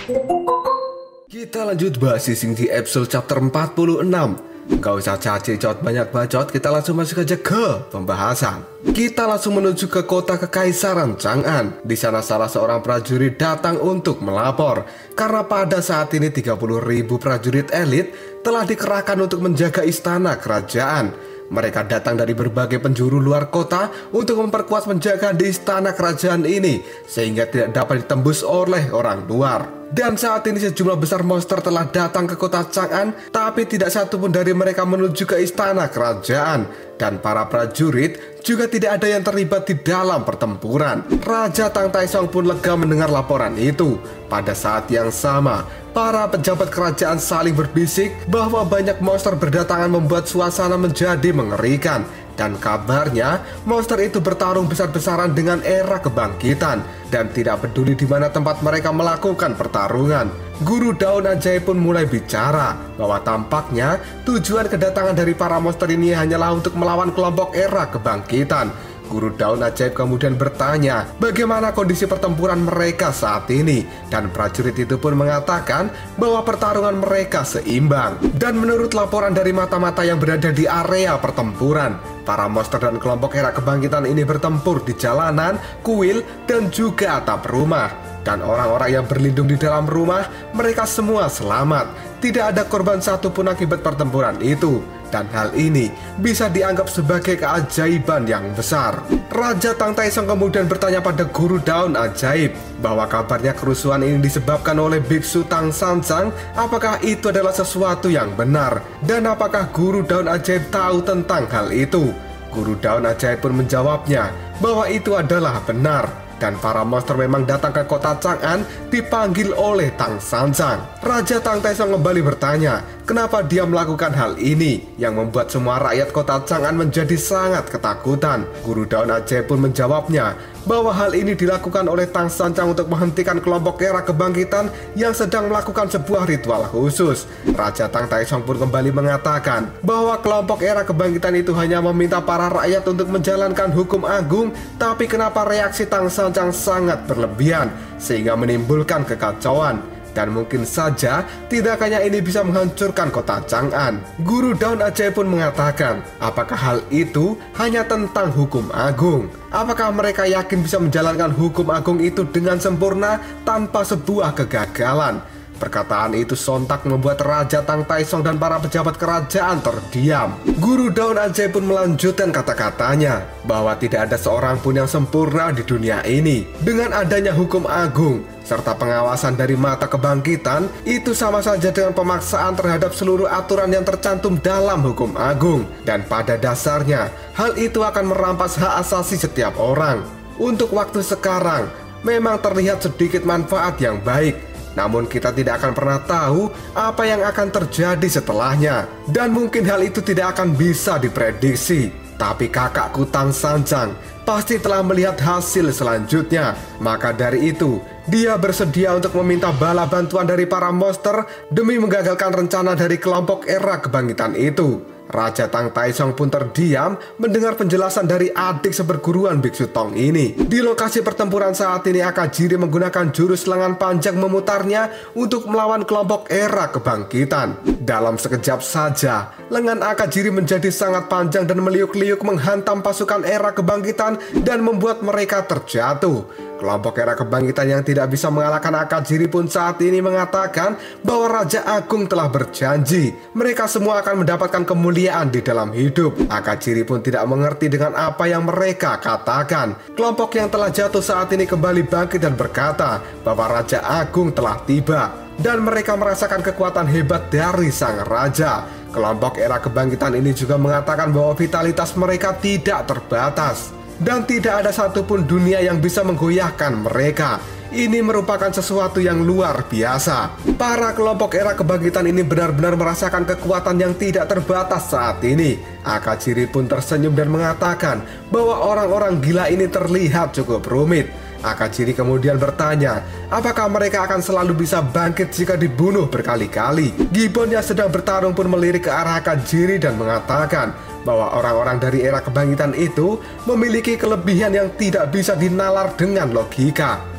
Kita lanjut bahas Sising di episode chapter 46. Gak usah cacicot banyak bacot, kita langsung masuk aja ke pembahasan. Kita langsung menuju ke kota Kekaisaran Chang'an. Di sana salah seorang prajurit datang untuk melapor karena pada saat ini 30.000 prajurit elit telah dikerahkan untuk menjaga istana kerajaan. Mereka datang dari berbagai penjuru luar kota untuk memperkuat penjagaan di istana kerajaan ini sehingga tidak dapat ditembus oleh orang luar. Dan saat ini sejumlah besar monster telah datang ke kota Chang'an, tapi tidak satupun dari mereka menuju ke istana kerajaan. Dan para prajurit juga tidak ada yang terlibat di dalam pertempuran. Raja Tang Taisong pun lega mendengar laporan itu. Pada saat yang sama, para pejabat kerajaan saling berbisik bahwa banyak monster berdatangan membuat suasana menjadi mengerikan. Dan kabarnya monster itu bertarung besar-besaran dengan era kebangkitan dan tidak peduli di mana tempat mereka melakukan pertarungan. Guru Daun Ajaib pun mulai bicara bahwa tampaknya tujuan kedatangan dari para monster ini hanyalah untuk melawan kelompok era kebangkitan. Guru Daun Ajaib kemudian bertanya bagaimana kondisi pertempuran mereka saat ini, dan prajurit itu pun mengatakan bahwa pertarungan mereka seimbang. Dan menurut laporan dari mata-mata yang berada di area pertempuran, para monster dan kelompok era kebangkitan ini bertempur di jalanan, kuil, dan juga atap rumah. Dan orang-orang yang berlindung di dalam rumah, mereka semua selamat. Tidak ada korban satupun akibat pertempuran itu. Dan hal ini bisa dianggap sebagai keajaiban yang besar. Raja Tang Taisong kemudian bertanya pada Guru Daun Ajaib bahwa kabarnya kerusuhan ini disebabkan oleh Biksu Tang Sanjang. Apakah itu adalah sesuatu yang benar? Dan apakah Guru Daun Ajaib tahu tentang hal itu? Guru Daun Ajaib pun menjawabnya bahwa itu adalah benar. Dan para monster memang datang ke kota Chang'an dipanggil oleh Tang Sanjang. Raja Tang Taisong kembali bertanya kenapa dia melakukan hal ini yang membuat semua rakyat kota Chang'an menjadi sangat ketakutan. Guru Daun Ajaib pun menjawabnya bahwa hal ini dilakukan oleh Tang Sanjang untuk menghentikan kelompok era kebangkitan yang sedang melakukan sebuah ritual khusus. Raja Tang Taisong pun kembali mengatakan bahwa kelompok era kebangkitan itu hanya meminta para rakyat untuk menjalankan hukum agung, tapi kenapa reaksi Tang Sanjang sangat berlebihan sehingga menimbulkan kekacauan. Dan mungkin saja tindakannya ini bisa menghancurkan kota Chang'an. Guru Daun Ajaib pun mengatakan, apakah hal itu hanya tentang hukum agung? Apakah mereka yakin bisa menjalankan hukum agung itu dengan sempurna tanpa sebuah kegagalan? Perkataan itu sontak membuat Raja Tang Taisong dan para pejabat kerajaan terdiam. Guru Daun Ajaib pun melanjutkan kata-katanya bahwa tidak ada seorang pun yang sempurna di dunia ini. Dengan adanya hukum agung serta pengawasan dari mata kebangkitan, itu sama saja dengan pemaksaan terhadap seluruh aturan yang tercantum dalam hukum agung. Dan pada dasarnya, hal itu akan merampas hak asasi setiap orang. Untuk waktu sekarang, memang terlihat sedikit manfaat yang baik. Namun kita tidak akan pernah tahu apa yang akan terjadi setelahnya. Dan mungkin hal itu tidak akan bisa diprediksi. Tapi kakakku Tang Sanjang pasti telah melihat hasil selanjutnya. Maka dari itu, dia bersedia untuk meminta bala bantuan dari para monster demi menggagalkan rencana dari kelompok era kebangkitan itu. Raja Tang Taisong pun terdiam mendengar penjelasan dari adik seperguruan Biksu Tong ini. Di lokasi pertempuran saat ini, Akajiri menggunakan jurus lengan panjang memutarnya untuk melawan kelompok era kebangkitan. Dalam sekejap saja, lengan Akajiri menjadi sangat panjang dan meliuk-liuk menghantam pasukan era kebangkitan dan membuat mereka terjatuh. Kelompok era kebangkitan yang tidak bisa mengalahkan Akajiri pun saat ini mengatakan bahwa Raja Agung telah berjanji mereka semua akan mendapatkan kemuliaan di dalam hidup. Akajiri pun tidak mengerti dengan apa yang mereka katakan. Kelompok yang telah jatuh saat ini kembali bangkit dan berkata bahwa Raja Agung telah tiba. Dan mereka merasakan kekuatan hebat dari sang raja. Kelompok era kebangkitan ini juga mengatakan bahwa vitalitas mereka tidak terbatas. Dan tidak ada satupun dunia yang bisa menggoyahkan mereka. Ini merupakan sesuatu yang luar biasa. Para kelompok era kebangkitan ini benar-benar merasakan kekuatan yang tidak terbatas saat ini. Akajiri pun tersenyum dan mengatakan bahwa orang-orang gila ini terlihat cukup rumit. Akajiri kemudian bertanya, apakah mereka akan selalu bisa bangkit jika dibunuh berkali-kali? Gibbon yang sedang bertarung pun melirik ke arah Akajiri dan mengatakan bahwa orang-orang dari era kebangkitan itu memiliki kelebihan yang tidak bisa dinalar dengan logika.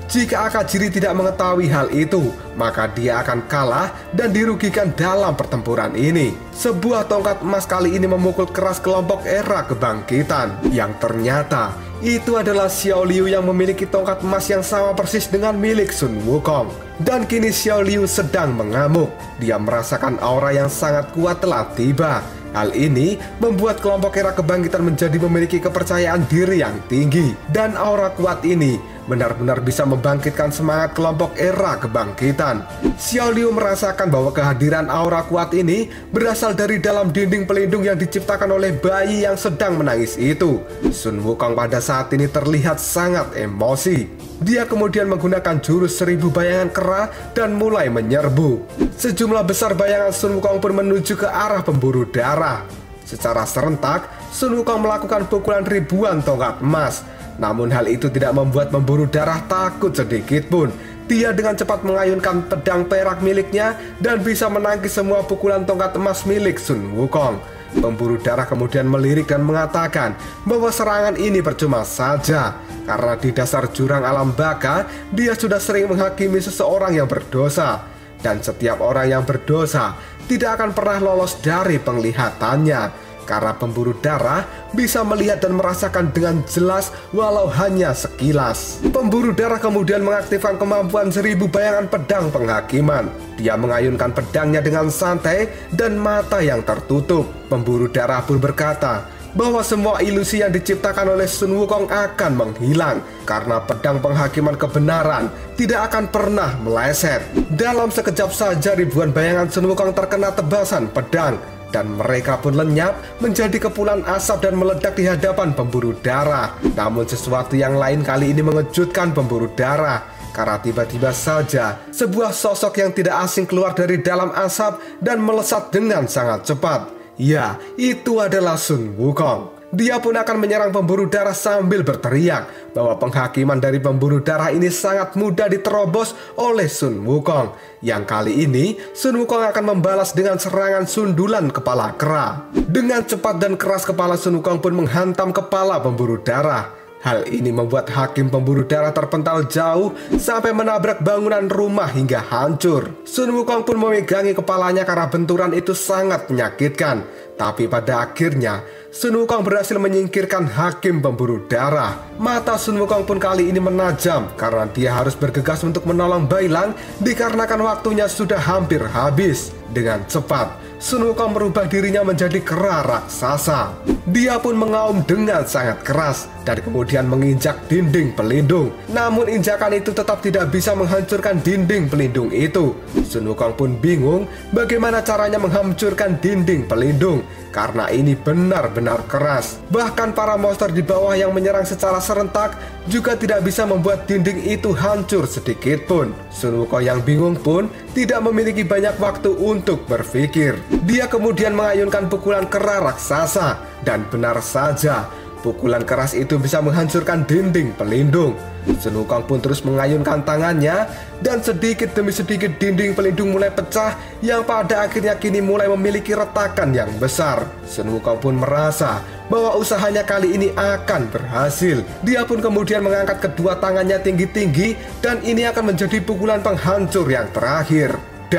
Jika Akajiri tidak mengetahui hal itu, maka dia akan kalah dan dirugikan dalam pertempuran ini. Sebuah tongkat emas kali ini memukul keras kelompok Era Kebangkitan, yang ternyata itu adalah Xiao Liu yang memiliki tongkat emas yang sama persis dengan milik Sun Wukong. Dan kini Xiao Liu sedang mengamuk. Dia merasakan aura yang sangat kuat telah tiba. Hal ini membuat kelompok Era Kebangkitan menjadi memiliki kepercayaan diri yang tinggi. Dan aura kuat ini benar-benar bisa membangkitkan semangat kelompok Era Kebangkitan. Xiao Liu merasakan bahwa kehadiran aura kuat ini berasal dari dalam dinding pelindung yang diciptakan oleh bayi yang sedang menangis itu. Sun Wukong pada saat ini terlihat sangat emosi. Dia kemudian menggunakan jurus 1000 bayangan kera dan mulai menyerbu. Sejumlah besar bayangan Sun Wukong pun menuju ke arah pemburu darah. Secara serentak, Sun Wukong melakukan pukulan ribuan tongkat emas. Namun hal itu tidak membuat pemburu darah takut sedikit pun. Dia dengan cepat mengayunkan pedang perak miliknya dan bisa menangkis semua pukulan tongkat emas milik Sun Wukong. Pemburu darah kemudian melirik dan mengatakan bahwa serangan ini percuma saja, karena di dasar jurang alam baka dia sudah sering menghakimi seseorang yang berdosa. Dan setiap orang yang berdosa tidak akan pernah lolos dari penglihatannya, karena pemburu darah bisa melihat dan merasakan dengan jelas walau hanya sekilas. Pemburu darah kemudian mengaktifkan kemampuan 1000 bayangan pedang penghakiman. Dia mengayunkan pedangnya dengan santai dan mata yang tertutup. Pemburu darah pun berkata bahwa semua ilusi yang diciptakan oleh Sun Wukong akan menghilang, karena pedang penghakiman kebenaran tidak akan pernah meleset. Dalam sekejap saja ribuan bayangan Sun Wukong terkena tebasan pedang, dan mereka pun lenyap menjadi kepulan asap dan meledak di hadapan pemburu darah. Namun sesuatu yang lain kali ini mengejutkan pemburu darah, karena tiba-tiba saja sebuah sosok yang tidak asing keluar dari dalam asap dan melesat dengan sangat cepat. Ya, itu adalah Sun Wukong. Dia pun akan menyerang pemburu darah sambil berteriak bahwa penghakiman dari pemburu darah ini sangat mudah diterobos oleh Sun Wukong. Yang kali ini Sun Wukong akan membalas dengan serangan sundulan kepala kera. Dengan cepat dan keras kepala Sun Wukong pun menghantam kepala pemburu darah. Hal ini membuat hakim pemburu darah terpental jauh sampai menabrak bangunan rumah hingga hancur. Sun Wukong pun memegangi kepalanya karena benturan itu sangat menyakitkan. Tapi pada akhirnya Sun Wukong berhasil menyingkirkan hakim pemburu darah. Mata Sun Wukong pun kali ini menajam karena dia harus bergegas untuk menolong Bailang dikarenakan waktunya sudah hampir habis. Dengan cepat Sun Wukong merubah dirinya menjadi kera raksasa. Dia pun mengaum dengan sangat keras dan kemudian menginjak dinding pelindung. Namun injakan itu tetap tidak bisa menghancurkan dinding pelindung itu. Sun Wukong pun bingung bagaimana caranya menghancurkan dinding pelindung, karena ini benar-benar keras. Bahkan para monster di bawah yang menyerang secara serentak juga tidak bisa membuat dinding itu hancur sedikit pun. Sun Wukong yang bingung pun tidak memiliki banyak waktu untuk berpikir. Dia kemudian mengayunkan pukulan kera raksasa, dan benar saja pukulan keras itu bisa menghancurkan dinding pelindung. Sun Wukong pun terus mengayunkan tangannya, dan sedikit demi sedikit dinding pelindung mulai pecah yang pada akhirnya kini mulai memiliki retakan yang besar. Sun Wukong pun merasa bahwa usahanya kali ini akan berhasil. Dia pun kemudian mengangkat kedua tangannya tinggi-tinggi, dan ini akan menjadi pukulan penghancur yang terakhir.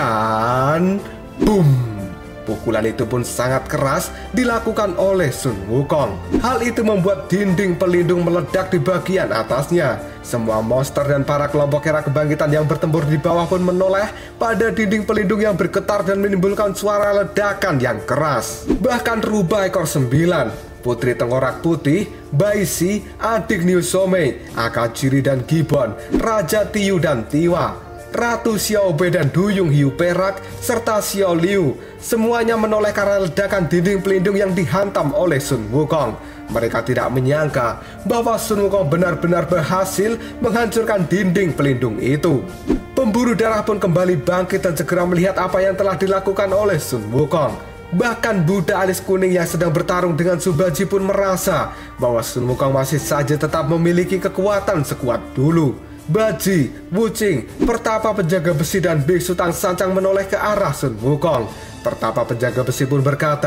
Dan boom! Pukulan itu pun sangat keras dilakukan oleh Sun Wukong. Hal itu membuat dinding pelindung meledak di bagian atasnya. Semua monster dan para kelompok Era Kebangkitan yang bertempur di bawah pun menoleh pada dinding pelindung yang bergetar dan menimbulkan suara ledakan yang keras. Bahkan rubah ekor 9, Putri Tengkorak Putih, Baishi, adik Niu Somei, Akajiri dan Gibbon, Raja Tiu dan Tiwa, Ratu Xiaobe dan Duyung Hiu Perak, serta Xiao Liu, semuanya menoleh karena ledakan dinding pelindung yang dihantam oleh Sun Wukong. Mereka tidak menyangka bahwa Sun Wukong benar-benar berhasil menghancurkan dinding pelindung itu. Pemburu darah pun kembali bangkit dan segera melihat apa yang telah dilakukan oleh Sun Wukong. Bahkan Buddha alis kuning yang sedang bertarung dengan Subaji pun merasa bahwa Sun Wukong masih saja tetap memiliki kekuatan sekuat dulu. Baji, Wuching, Pertapa Penjaga Besi dan Biksu Tang Sancang menoleh ke arah Sun Wukong. Pertapa Penjaga Besi pun berkata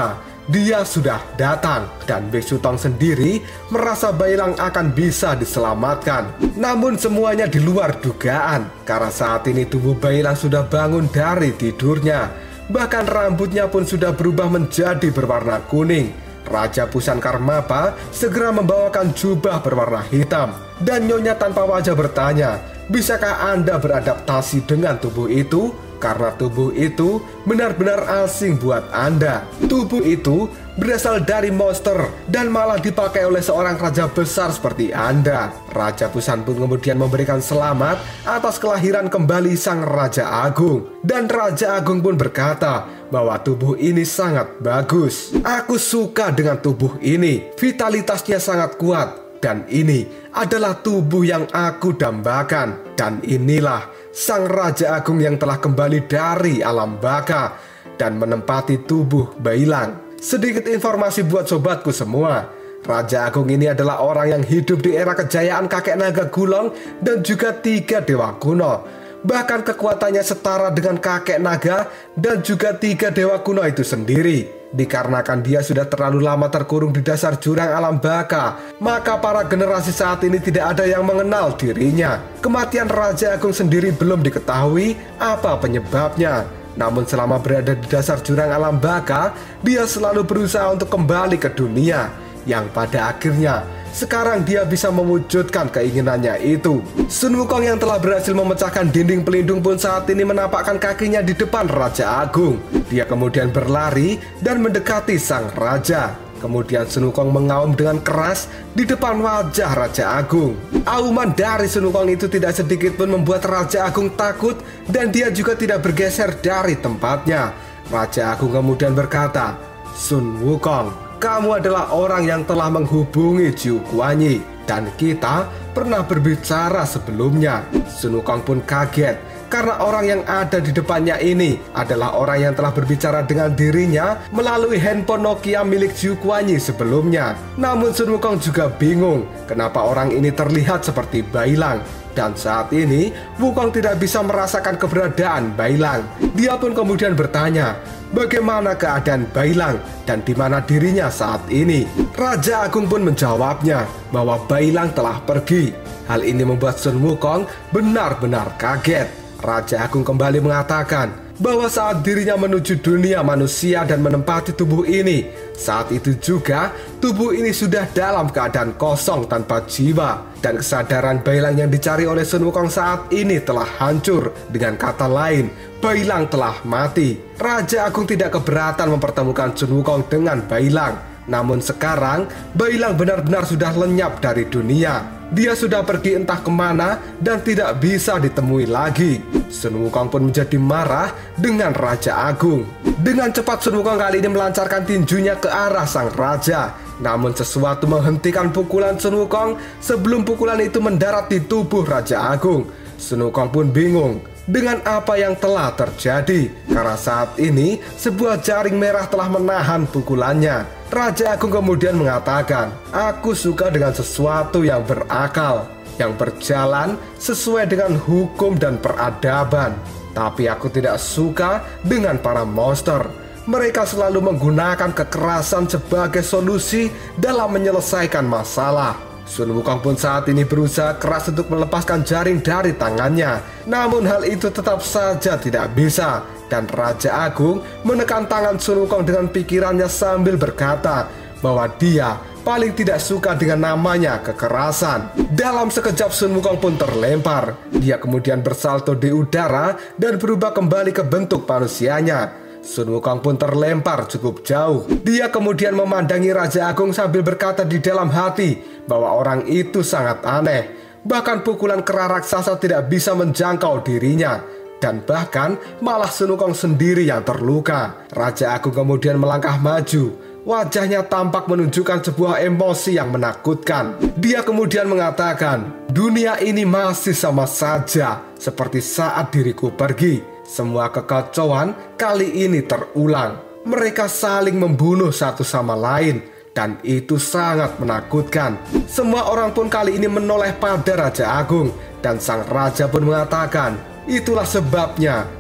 dia sudah datang dan Biksu Tong sendiri merasa Bailang akan bisa diselamatkan. Namun semuanya di luar dugaan karena saat ini tubuh Bailang sudah bangun dari tidurnya. Bahkan rambutnya pun sudah berubah menjadi berwarna kuning. Raja Busan Karmapa segera membawakan jubah berwarna hitam. Dan Nyonya tanpa wajah bertanya, bisakah Anda beradaptasi dengan tubuh itu? Karena tubuh itu benar-benar asing buat Anda. Tubuh itu berasal dari monster dan malah dipakai oleh seorang raja besar seperti Anda. Raja Busan pun kemudian memberikan selamat atas kelahiran kembali sang Raja Agung. Dan Raja Agung pun berkata bahwa tubuh ini sangat bagus. Aku suka dengan tubuh ini, vitalitasnya sangat kuat. Dan ini adalah tubuh yang aku dambakan. Dan inilah sang Raja Agung yang telah kembali dari alam baka dan menempati tubuh Bailang. Sedikit informasi buat sobatku semua. Raja Agung ini adalah orang yang hidup di era kejayaan kakek naga Gulong dan juga 3 dewa kuno. Bahkan kekuatannya setara dengan kakek naga dan juga 3 dewa kuno itu sendiri. Dikarenakan dia sudah terlalu lama terkurung di dasar jurang alam baka, maka para generasi saat ini tidak ada yang mengenal dirinya. Kematian Raja Agung sendiri belum diketahui apa penyebabnya. Namun selama berada di dasar jurang alam baka, dia selalu berusaha untuk kembali ke dunia, yang pada akhirnya sekarang dia bisa mewujudkan keinginannya itu. Sun Wukong yang telah berhasil memecahkan dinding pelindung pun saat ini menapakkan kakinya di depan Raja Agung. Dia kemudian berlari dan mendekati sang raja. Kemudian Sun Wukong mengaum dengan keras di depan wajah Raja Agung. Auman dari Sun Wukong itu tidak sedikit pun membuat Raja Agung takut dan dia juga tidak bergeser dari tempatnya. Raja Agung kemudian berkata, "Sun Wukong, kamu adalah orang yang telah menghubungi Jiu Kuanyi dan kita pernah berbicara sebelumnya." Sun Wukong pun kaget karena orang yang ada di depannya ini adalah orang yang telah berbicara dengan dirinya melalui handphone Nokia milik Jiu Kuanyi sebelumnya. Namun Sun Wukong juga bingung kenapa orang ini terlihat seperti Bailang. Dan saat ini Wukong tidak bisa merasakan keberadaan Bailang. Dia pun kemudian bertanya, bagaimana keadaan Bailang dan di mana dirinya saat ini? Raja Agung pun menjawabnya bahwa Bailang telah pergi. Hal ini membuat Sun Wukong benar-benar kaget. Raja Agung kembali mengatakan bahwa saat dirinya menuju dunia manusia dan menempati tubuh ini, saat itu juga tubuh ini sudah dalam keadaan kosong tanpa jiwa. Dan kesadaran Bailang yang dicari oleh Sun Wukong saat ini telah hancur. Dengan kata lain, Bailang telah mati. Raja Agung tidak keberatan mempertemukan Sun Wukong dengan Bailang. Namun sekarang Bailang benar-benar sudah lenyap dari dunia. Dia sudah pergi entah kemana dan tidak bisa ditemui lagi. Sun Wukong pun menjadi marah dengan Raja Agung. Dengan cepat Sun Wukong kali ini melancarkan tinjunya ke arah sang raja. Namun sesuatu menghentikan pukulan Sun Wukong sebelum pukulan itu mendarat di tubuh Raja Agung. Sun Wukong pun bingung dengan apa yang telah terjadi karena saat ini sebuah jaring merah telah menahan pukulannya. Raja Agung kemudian mengatakan, "Aku suka dengan sesuatu yang berakal, yang berjalan sesuai dengan hukum dan peradaban. Tapi aku tidak suka dengan para monster. Mereka selalu menggunakan kekerasan sebagai solusi dalam menyelesaikan masalah." Sun Wukong pun saat ini berusaha keras untuk melepaskan jaring dari tangannya. Namun hal itu tetap saja tidak bisa. Dan Raja Agung menekan tangan Sun Wukong dengan pikirannya sambil berkata bahwa dia paling tidak suka dengan namanya kekerasan. Dalam sekejap Sun Wukong pun terlempar. Dia kemudian bersalto di udara dan berubah kembali ke bentuk manusianya. Sun Wukong pun terlempar cukup jauh. Dia kemudian memandangi Raja Agung sambil berkata di dalam hati bahwa orang itu sangat aneh. Bahkan pukulan kera raksasa tidak bisa menjangkau dirinya. Dan bahkan malah Sun Wukong sendiri yang terluka. Raja Agung kemudian melangkah maju. Wajahnya tampak menunjukkan sebuah emosi yang menakutkan. Dia kemudian mengatakan, "Dunia ini masih sama saja seperti saat diriku pergi. Semua kekacauan kali ini terulang. Mereka saling membunuh satu sama lain. Dan itu sangat menakutkan." Semua orang pun kali ini menoleh pada Raja Agung. Dan sang raja pun mengatakan, "Itulah sebabnya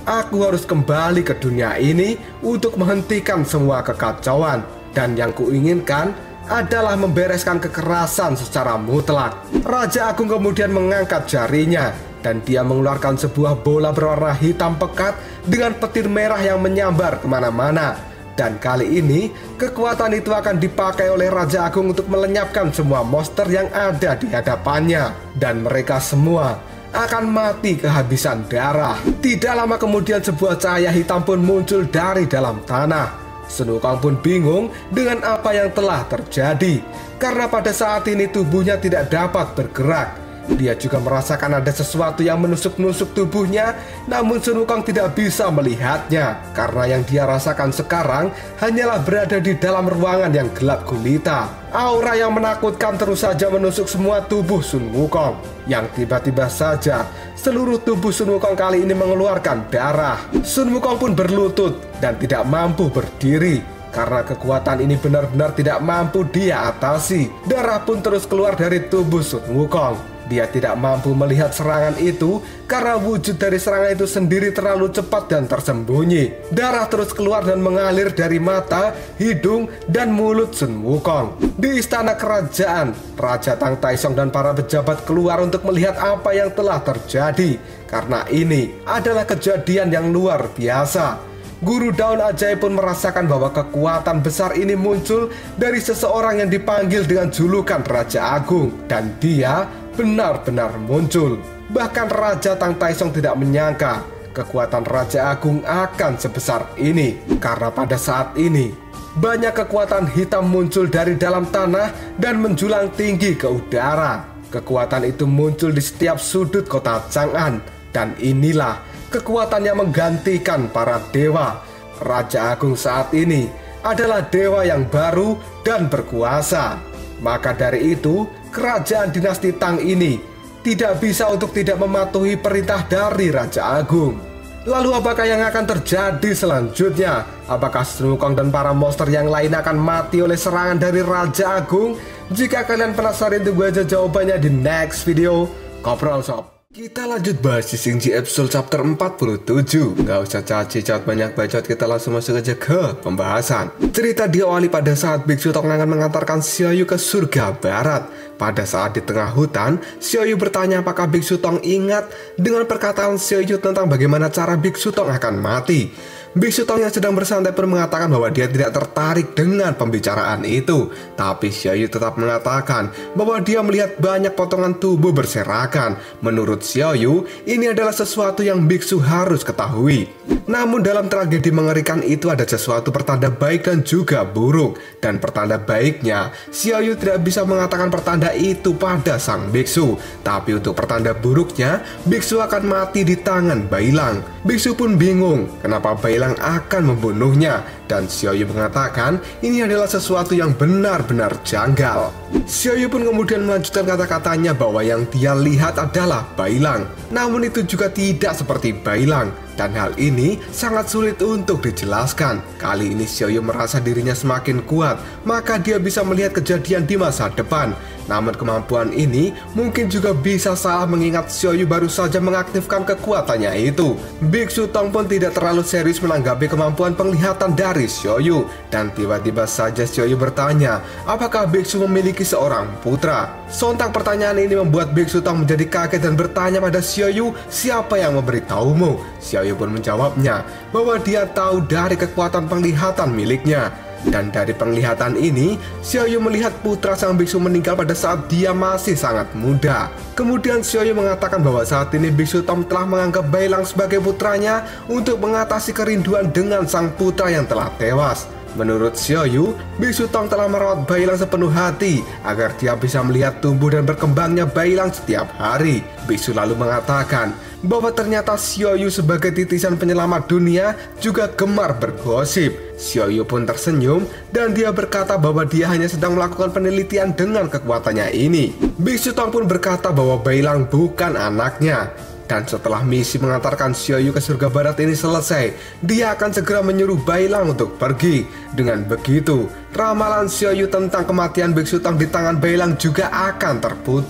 Aku harus kembali ke dunia ini untuk menghentikan semua kekacauan. Dan yang kuinginkan adalah membereskan kekerasan secara mutlak. Raja Agung kemudian mengangkat jarinya dan dia mengeluarkan sebuah bola berwarna hitam pekat dengan petir merah yang menyambar kemana-mana. Dan kali ini kekuatan itu akan dipakai oleh Raja Agung untuk melenyapkan semua monster yang ada di hadapannya. Dan mereka semua akan mati kehabisan darah. Tidak lama kemudian sebuah cahaya hitam pun muncul dari dalam tanah. Sun Wukong pun bingung dengan apa yang telah terjadi, karena pada saat ini tubuhnya tidak dapat bergerak. Dia juga merasakan ada sesuatu yang menusuk-nusuk tubuhnya, namun Sun Wukong tidak bisa melihatnya, karena yang dia rasakan sekarang hanyalah berada di dalam ruangan yang gelap gulita. Aura yang menakutkan terus saja menusuk semua tubuh Sun Wukong, yang tiba-tiba saja seluruh tubuh Sun Wukong kali ini mengeluarkan darah. Sun Wukong pun berlutut dan tidak mampu berdiri, karena kekuatan ini benar-benar tidak mampu dia atasi. Darah pun terus keluar dari tubuh Sun Wukong. Dia tidak mampu melihat serangan itu karena wujud dari serangan itu sendiri terlalu cepat dan tersembunyi. Darah terus keluar dan mengalir dari mata, hidung, dan mulut Sun Wukong. Di istana kerajaan, Raja Tang Taisong dan para pejabat keluar untuk melihat apa yang telah terjadi, karena ini adalah kejadian yang luar biasa. Guru daun ajaib pun merasakan bahwa kekuatan besar ini muncul dari seseorang yang dipanggil dengan julukan Raja Agung, dan dia benar-benar muncul. Bahkan Raja Tang Taisong tidak menyangka kekuatan Raja Agung akan sebesar ini, karena pada saat ini banyak kekuatan hitam muncul dari dalam tanah dan menjulang tinggi ke udara. Kekuatan itu muncul di setiap sudut kota Chang'an, dan inilah kekuatan yang menggantikan para dewa. Raja Agung saat ini adalah dewa yang baru dan berkuasa. Maka dari itu, kerajaan dinasti Tang ini tidak bisa untuk tidak mematuhi perintah dari Raja Agung. Lalu apakah yang akan terjadi selanjutnya? Apakah Sun Wukong dan para monster yang lain akan mati oleh serangan dari Raja Agung? Jika kalian penasaran, tunggu aja jawabannya di next video. Koprol Sob. Kita lanjut bahas di Xingji episode chapter 47. Gak usah caci-caci banyak bacot, kita langsung masuk aja ke pembahasan. Cerita diawali pada saat Biksu Tong Nangan mengantarkan Xiaoyu ke surga barat. Pada saat di tengah hutan, Xiaoyu bertanya apakah Biksu Tong ingat dengan perkataan Xiaoyu tentang bagaimana cara Biksu Tong akan mati. Biksu Tong yang sedang bersantai pun mengatakan bahwa dia tidak tertarik dengan pembicaraan itu. Tapi Xiaoyu tetap mengatakan bahwa dia melihat banyak potongan tubuh berserakan. Menurut Xiaoyu, ini adalah sesuatu yang biksu harus ketahui. Namun dalam tragedi mengerikan itu ada sesuatu pertanda baik dan juga buruk. Dan pertanda baiknya, Xiaoyu tidak bisa mengatakan pertanda itu pada sang biksu. Tapi untuk pertanda buruknya, biksu akan mati di tangan Bailang. Biksu pun bingung kenapa Bailang akan membunuhnya, dan Xiaoyu mengatakan ini adalah sesuatu yang benar-benar janggal. Xiaoyu pun kemudian melanjutkan kata-katanya bahwa yang dia lihat adalah Bailang. Namun itu juga tidak seperti Bailang, dan hal ini sangat sulit untuk dijelaskan. Kali ini Xiaoyu merasa dirinya semakin kuat, maka dia bisa melihat kejadian di masa depan. Namun kemampuan ini mungkin juga bisa salah mengingat Xiaoyu baru saja mengaktifkan kekuatannya itu. Biksu Tong pun tidak terlalu serius menanggapi kemampuan penglihatan dari Xiaoyu, dan tiba-tiba saja Xiaoyu bertanya apakah biksu memiliki seorang putra. Sontak pertanyaan ini membuat Biksu Tong menjadi kaget dan bertanya pada Xiaoyu, siapa yang memberitahumu? Xiaoyu pun menjawabnya bahwa dia tahu dari kekuatan penglihatan miliknya. Dan dari penglihatan ini, Xiaoyu melihat putra sang biksu meninggal pada saat dia masih sangat muda. Kemudian Xiaoyu mengatakan bahwa saat ini Biksu Tong telah menganggap Bailang sebagai putranya untuk mengatasi kerinduan dengan sang putra yang telah tewas. Menurut Xiaoyu, Biksu Tong telah merawat Bailang sepenuh hati agar dia bisa melihat tumbuh dan berkembangnya Bailang setiap hari. Biksu lalu mengatakan bahwa ternyata Xiaoyu sebagai titisan penyelamat dunia juga gemar bergosip. Xiaoyu pun tersenyum dan dia berkata bahwa dia hanya sedang melakukan penelitian dengan kekuatannya ini. Biksu Tong pun berkata bahwa Bailang bukan anaknya. Dan setelah misi mengantarkan Xiaoyu ke surga barat ini selesai, dia akan segera menyuruh Bailang untuk pergi. Dengan begitu, ramalan Xiaoyu tentang kematian Biksu Tong di tangan Bailang juga akan terputus.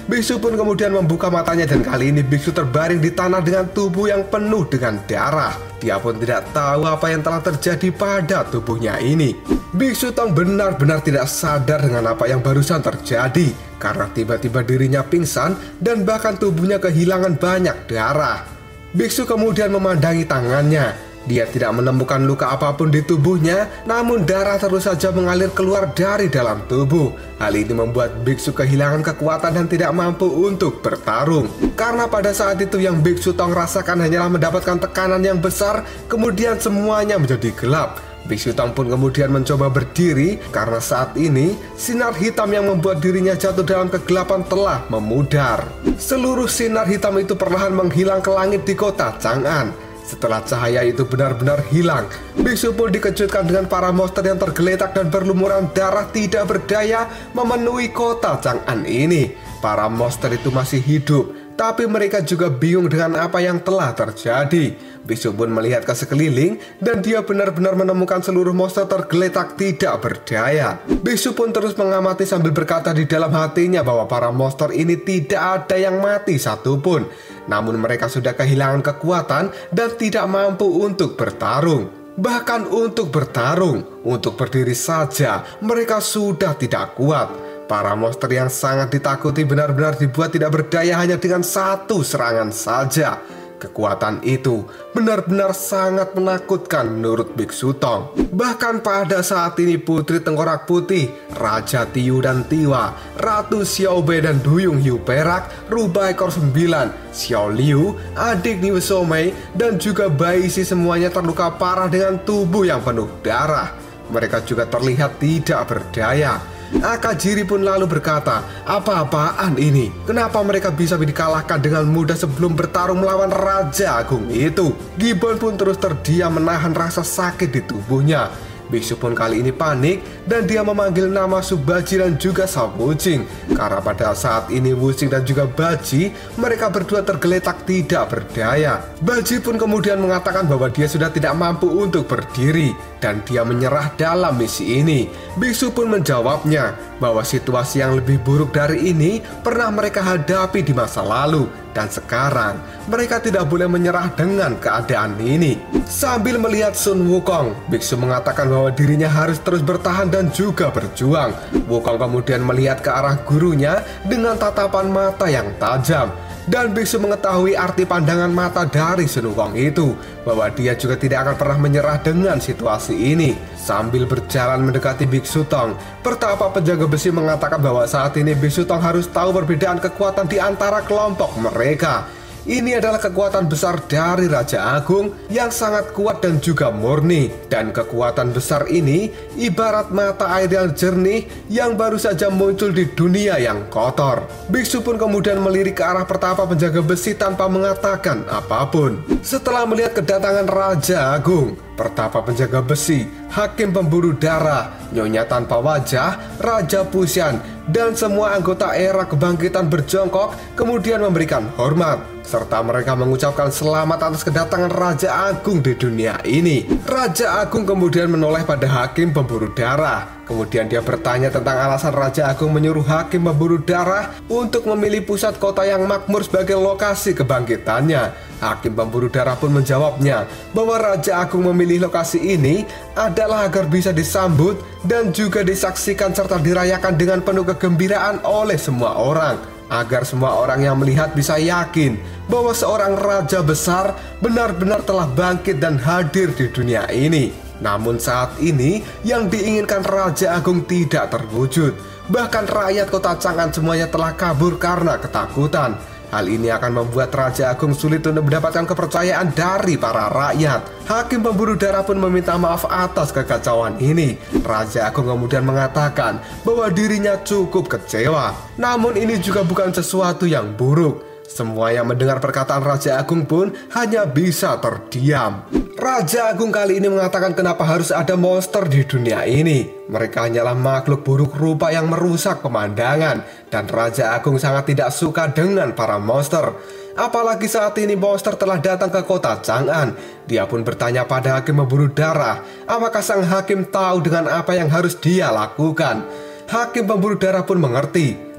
Biksu pun kemudian membuka matanya dan kali ini biksu terbaring di tanah dengan tubuh yang penuh dengan darah. Dia pun tidak tahu apa yang telah terjadi pada tubuhnya ini. Biksu Tong benar-benar tidak sadar dengan apa yang barusan terjadi karena tiba-tiba dirinya pingsan dan bahkan tubuhnya kehilangan banyak darah. Biksu kemudian memandangi tangannya. Dia tidak menemukan luka apapun di tubuhnya, namun darah terus saja mengalir keluar dari dalam tubuh. Hal ini membuat biksu kehilangan kekuatan dan tidak mampu untuk bertarung. Karena pada saat itu yang biksu Tong rasakan hanyalah mendapatkan tekanan yang besar, kemudian semuanya menjadi gelap. Biksu Tong pun kemudian mencoba berdiri karena saat ini sinar hitam yang membuat dirinya jatuh dalam kegelapan telah memudar. Seluruh sinar hitam itu perlahan menghilang ke langit di kota Chang'an. Setelah cahaya itu benar-benar hilang, biksu pun dikejutkan dengan para monster yang tergeletak dan berlumuran darah tidak berdaya memenuhi kota Chang'an ini. Para monster itu masih hidup, tapi mereka juga bingung dengan apa yang telah terjadi. Biksu pun melihat ke sekeliling dan dia benar-benar menemukan seluruh monster tergeletak tidak berdaya. Biksu pun terus mengamati sambil berkata di dalam hatinya bahwa para monster ini tidak ada yang mati satupun. Namun mereka sudah kehilangan kekuatan dan tidak mampu untuk bertarung. Bahkan untuk bertarung, untuk berdiri saja mereka sudah tidak kuat. Para monster yang sangat ditakuti benar-benar dibuat tidak berdaya hanya dengan satu serangan saja. Kekuatan itu benar-benar sangat menakutkan menurut Biksu Tong. Bahkan pada saat ini Putri Tengkorak Putih, Raja Tiu dan Tiwa, Ratu Xiao Bei dan Duyung Hiu Perak, Rubah Ekor 9, Xiao Liu, adik Niu Somei, dan juga Bai Si semuanya terluka parah dengan tubuh yang penuh darah. Mereka juga terlihat tidak berdaya. Akajiri pun lalu berkata, apa-apaan ini? Kenapa mereka bisa dikalahkan dengan mudah sebelum bertarung melawan Raja Agung itu? Gibbon pun terus terdiam menahan rasa sakit di tubuhnya. Biksu pun kali ini panik dan dia memanggil nama Subaji dan juga Sao Wuching. Karena pada saat ini Wuching dan juga Baji, mereka berdua tergeletak tidak berdaya. Baji pun kemudian mengatakan bahwa dia sudah tidak mampu untuk berdiri dan dia menyerah dalam misi ini. Biksu pun menjawabnya bahwa situasi yang lebih buruk dari ini pernah mereka hadapi di masa lalu. Dan sekarang mereka tidak boleh menyerah dengan keadaan ini. Sambil melihat Sun Wukong, Biksu mengatakan bahwa dirinya harus terus bertahan dan juga berjuang. Wukong kemudian melihat ke arah gurunya dengan tatapan mata yang tajam. Dan Biksu mengetahui arti pandangan mata dari Sun Wukong itu, bahwa dia juga tidak akan pernah menyerah dengan situasi ini. Sambil berjalan mendekati Biksu Tong, Pertapa Penjaga Besi mengatakan bahwa saat ini Biksu Tong harus tahu perbedaan kekuatan di antara kelompok mereka. Ini adalah kekuatan besar dari Raja Agung yang sangat kuat dan juga murni. Dan kekuatan besar ini ibarat mata air yang jernih yang baru saja muncul di dunia yang kotor. Biksu pun kemudian melirik ke arah Pertapa Penjaga Besi tanpa mengatakan apapun. Setelah melihat kedatangan Raja Agung, Pertapa Penjaga Besi, Hakim Pemburu Darah, Nyonya Tanpa Wajah, Raja Fuxian, dan semua anggota era kebangkitan berjongkok kemudian memberikan hormat. Serta mereka mengucapkan selamat atas kedatangan Raja Agung di dunia ini. Raja Agung kemudian menoleh pada Hakim Pemburu Darah. Kemudian dia bertanya tentang alasan Raja Agung menyuruh Hakim Pemburu Darah untuk memilih pusat kota yang makmur sebagai lokasi kebangkitannya. Hakim Pemburu Darah pun menjawabnya bahwa Raja Agung memilih lokasi ini adalah agar bisa disambut dan juga disaksikan serta dirayakan dengan penuh kegembiraan oleh semua orang. Agar semua orang yang melihat bisa yakin bahwa seorang raja besar benar-benar telah bangkit dan hadir di dunia ini. Namun saat ini yang diinginkan Raja Agung tidak terwujud. Bahkan rakyat kota Chang'an semuanya telah kabur karena ketakutan. Hal ini akan membuat Raja Agung sulit untuk mendapatkan kepercayaan dari para rakyat. Hakim Pemburu Darah pun meminta maaf atas kekacauan ini. Raja Agung kemudian mengatakan bahwa dirinya cukup kecewa. Namun ini juga bukan sesuatu yang buruk. Semua yang mendengar perkataan Raja Agung pun hanya bisa terdiam. Raja Agung kali ini mengatakan kenapa harus ada monster di dunia ini. Mereka hanyalah makhluk buruk rupa yang merusak pemandangan. Dan Raja Agung sangat tidak suka dengan para monster. Apalagi saat ini monster telah datang ke kota Chang'an. Dia pun bertanya pada Hakim Pemburu Darah, apakah sang hakim tahu dengan apa yang harus dia lakukan. Hakim Pemburu Darah pun mengerti.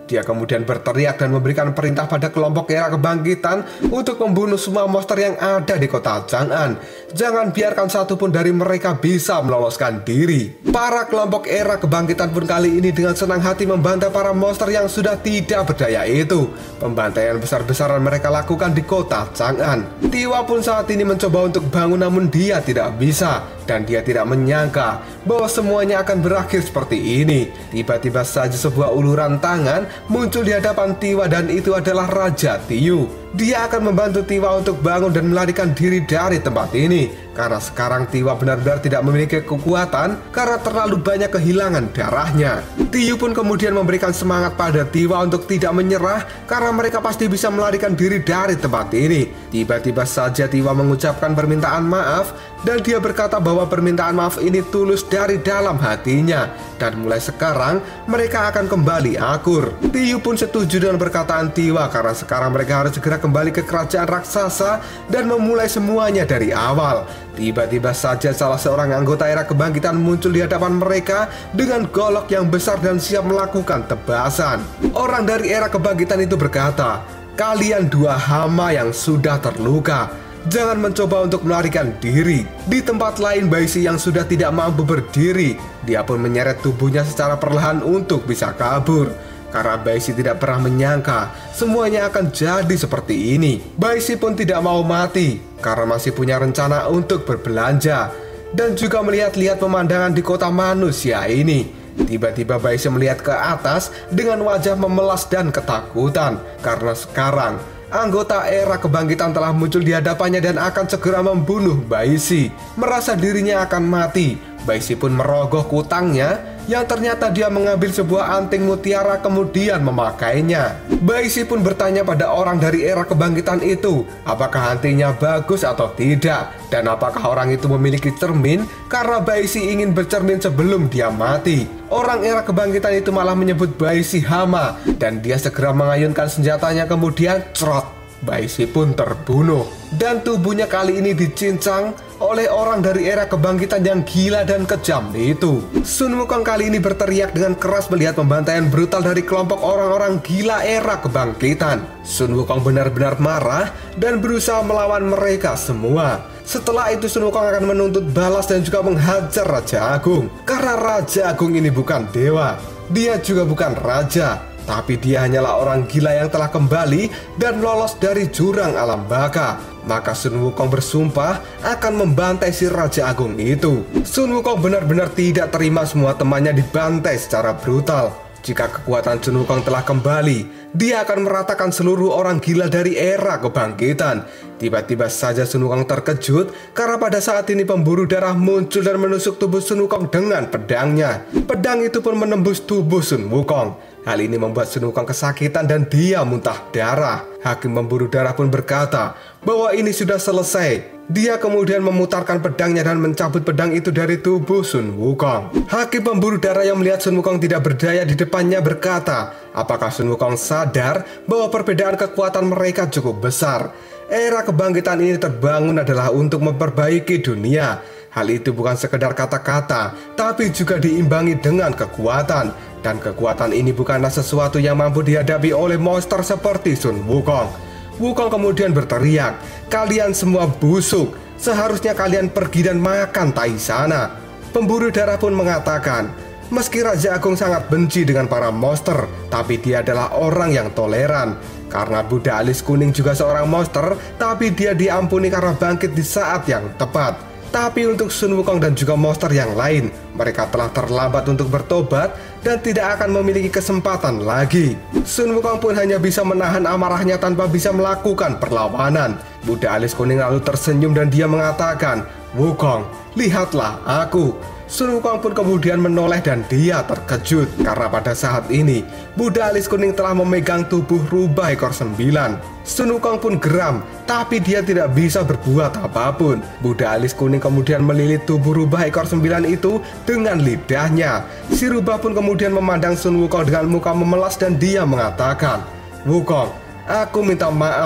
Dia kemudian berteriak dan memberikan perintah pada kelompok era kebangkitan untuk membunuh semua monster yang ada di kota Chang'an. Jangan biarkan satupun dari mereka bisa meloloskan diri. Para kelompok era kebangkitan pun kali ini dengan senang hati membantai para monster yang sudah tidak berdaya itu. Pembantaian besar-besaran mereka lakukan di kota Chang'an. Tiwa pun saat ini mencoba untuk bangun, namun dia tidak bisa. Dan dia tidak menyangka bahwa semuanya akan berakhir seperti ini. Tiba-tiba saja sebuah uluran tangan muncul di hadapan Tiwa, dan itu adalah Raja Tiu. Dia akan membantu Tiwa untuk bangun dan melarikan diri dari tempat ini. Karena sekarang Tiwa benar-benar tidak memiliki kekuatan karena terlalu banyak kehilangan darahnya. Tiu pun kemudian memberikan semangat pada Tiwa untuk tidak menyerah karena mereka pasti bisa melarikan diri dari tempat ini. Tiba-tiba saja Tiwa mengucapkan permintaan maaf, dan dia berkata bahwa permintaan maaf ini tulus dari dalam hatinya. Dan mulai sekarang mereka akan kembali akur. Tiu pun setuju dengan perkataan Tiwa karena sekarang mereka harus segera kembali ke kerajaan raksasa dan memulai semuanya dari awal. Tiba-tiba saja salah seorang anggota era kebangkitan muncul di hadapan mereka dengan golok yang besar dan siap melakukan tebasan. Orang dari era kebangkitan itu berkata, "Kalian dua hama yang sudah terluka, jangan mencoba untuk melarikan diri." Di tempat lain, Baishi yang sudah tidak mampu berdiri, dia pun menyeret tubuhnya secara perlahan untuk bisa kabur. Karena Baishi tidak pernah menyangka semuanya akan jadi seperti ini. Baishi pun tidak mau mati karena masih punya rencana untuk berbelanja dan juga melihat-lihat pemandangan di kota manusia ini. Tiba-tiba Baishi melihat ke atas dengan wajah memelas dan ketakutan karena sekarang anggota era kebangkitan telah muncul di hadapannya dan akan segera membunuh Baishi. Merasa dirinya akan mati, Baishi pun merogoh kutangnya yang ternyata dia mengambil sebuah anting mutiara kemudian memakainya. Baishi pun bertanya pada orang dari era kebangkitan itu apakah antingnya bagus atau tidak, dan apakah orang itu memiliki cermin karena Baishi ingin bercermin sebelum dia mati. Orang era kebangkitan itu malah menyebut Baishi hama, dan dia segera mengayunkan senjatanya kemudian crot. Baishi pun terbunuh, dan tubuhnya kali ini dicincang oleh orang dari era kebangkitan yang gila dan kejam itu. Sun Wukong kali ini berteriak dengan keras melihat pembantaian brutal dari kelompok orang-orang gila era kebangkitan. Sun Wukong benar-benar marah dan berusaha melawan mereka semua. Setelah itu Sun Wukong akan menuntut balas dan juga menghajar Raja Agung. Karena Raja Agung ini bukan dewa, dia juga bukan raja, tapi dia hanyalah orang gila yang telah kembali dan lolos dari jurang alam baka. Maka Sun Wukong bersumpah akan membantai si Raja Agung itu. Sun Wukong benar-benar tidak terima semua temannya dibantai secara brutal. Jika kekuatan Sun Wukong telah kembali, dia akan meratakan seluruh orang gila dari era kebangkitan. Tiba-tiba saja Sun Wukong terkejut karena pada saat ini pemburu darah muncul dan menusuk tubuh Sun Wukong dengan pedangnya. Pedang itu pun menembus tubuh Sun Wukong. Hal ini membuat Sun Wukong kesakitan dan dia muntah darah. Hakim pemburu darah pun berkata bahwa ini sudah selesai. Dia kemudian memutarkan pedangnya dan mencabut pedang itu dari tubuh Sun Wukong. Hakim pemburu darah yang melihat Sun Wukong tidak berdaya di depannya berkata, apakah Sun Wukong sadar bahwa perbedaan kekuatan mereka cukup besar? Era kebangkitan ini terbangun adalah untuk memperbaiki dunia. Hal itu bukan sekedar kata-kata, tapi juga diimbangi dengan kekuatan. Dan kekuatan ini bukanlah sesuatu yang mampu dihadapi oleh monster seperti Sun Wukong. Wukong kemudian berteriak, "Kalian semua busuk, seharusnya kalian pergi dan makan tai sana." Pemburu darah pun mengatakan, meski Raja Agung sangat benci dengan para monster, tapi dia adalah orang yang toleran. Karena Buddha alis kuning juga seorang monster, tapi dia diampuni karena bangkit di saat yang tepat. Tapi untuk Sun Wukong dan juga monster yang lain, mereka telah terlambat untuk bertobat dan tidak akan memiliki kesempatan lagi. Sun Wukong pun hanya bisa menahan amarahnya tanpa bisa melakukan perlawanan. Buddha alis kuning lalu tersenyum dan dia mengatakan, "Wukong, lihatlah aku." Sun Wukong pun kemudian menoleh dan dia terkejut karena pada saat ini Buddha alis kuning telah memegang tubuh rubah ekor 9. Sun Wukong pun geram, tapi dia tidak bisa berbuat apapun. Buddha alis kuning kemudian melilit tubuh rubah ekor 9 itu dengan lidahnya. Si rubah pun kemudian memandang Sun Wukong dengan muka memelas dan dia mengatakan, "Wukong, aku minta maaf.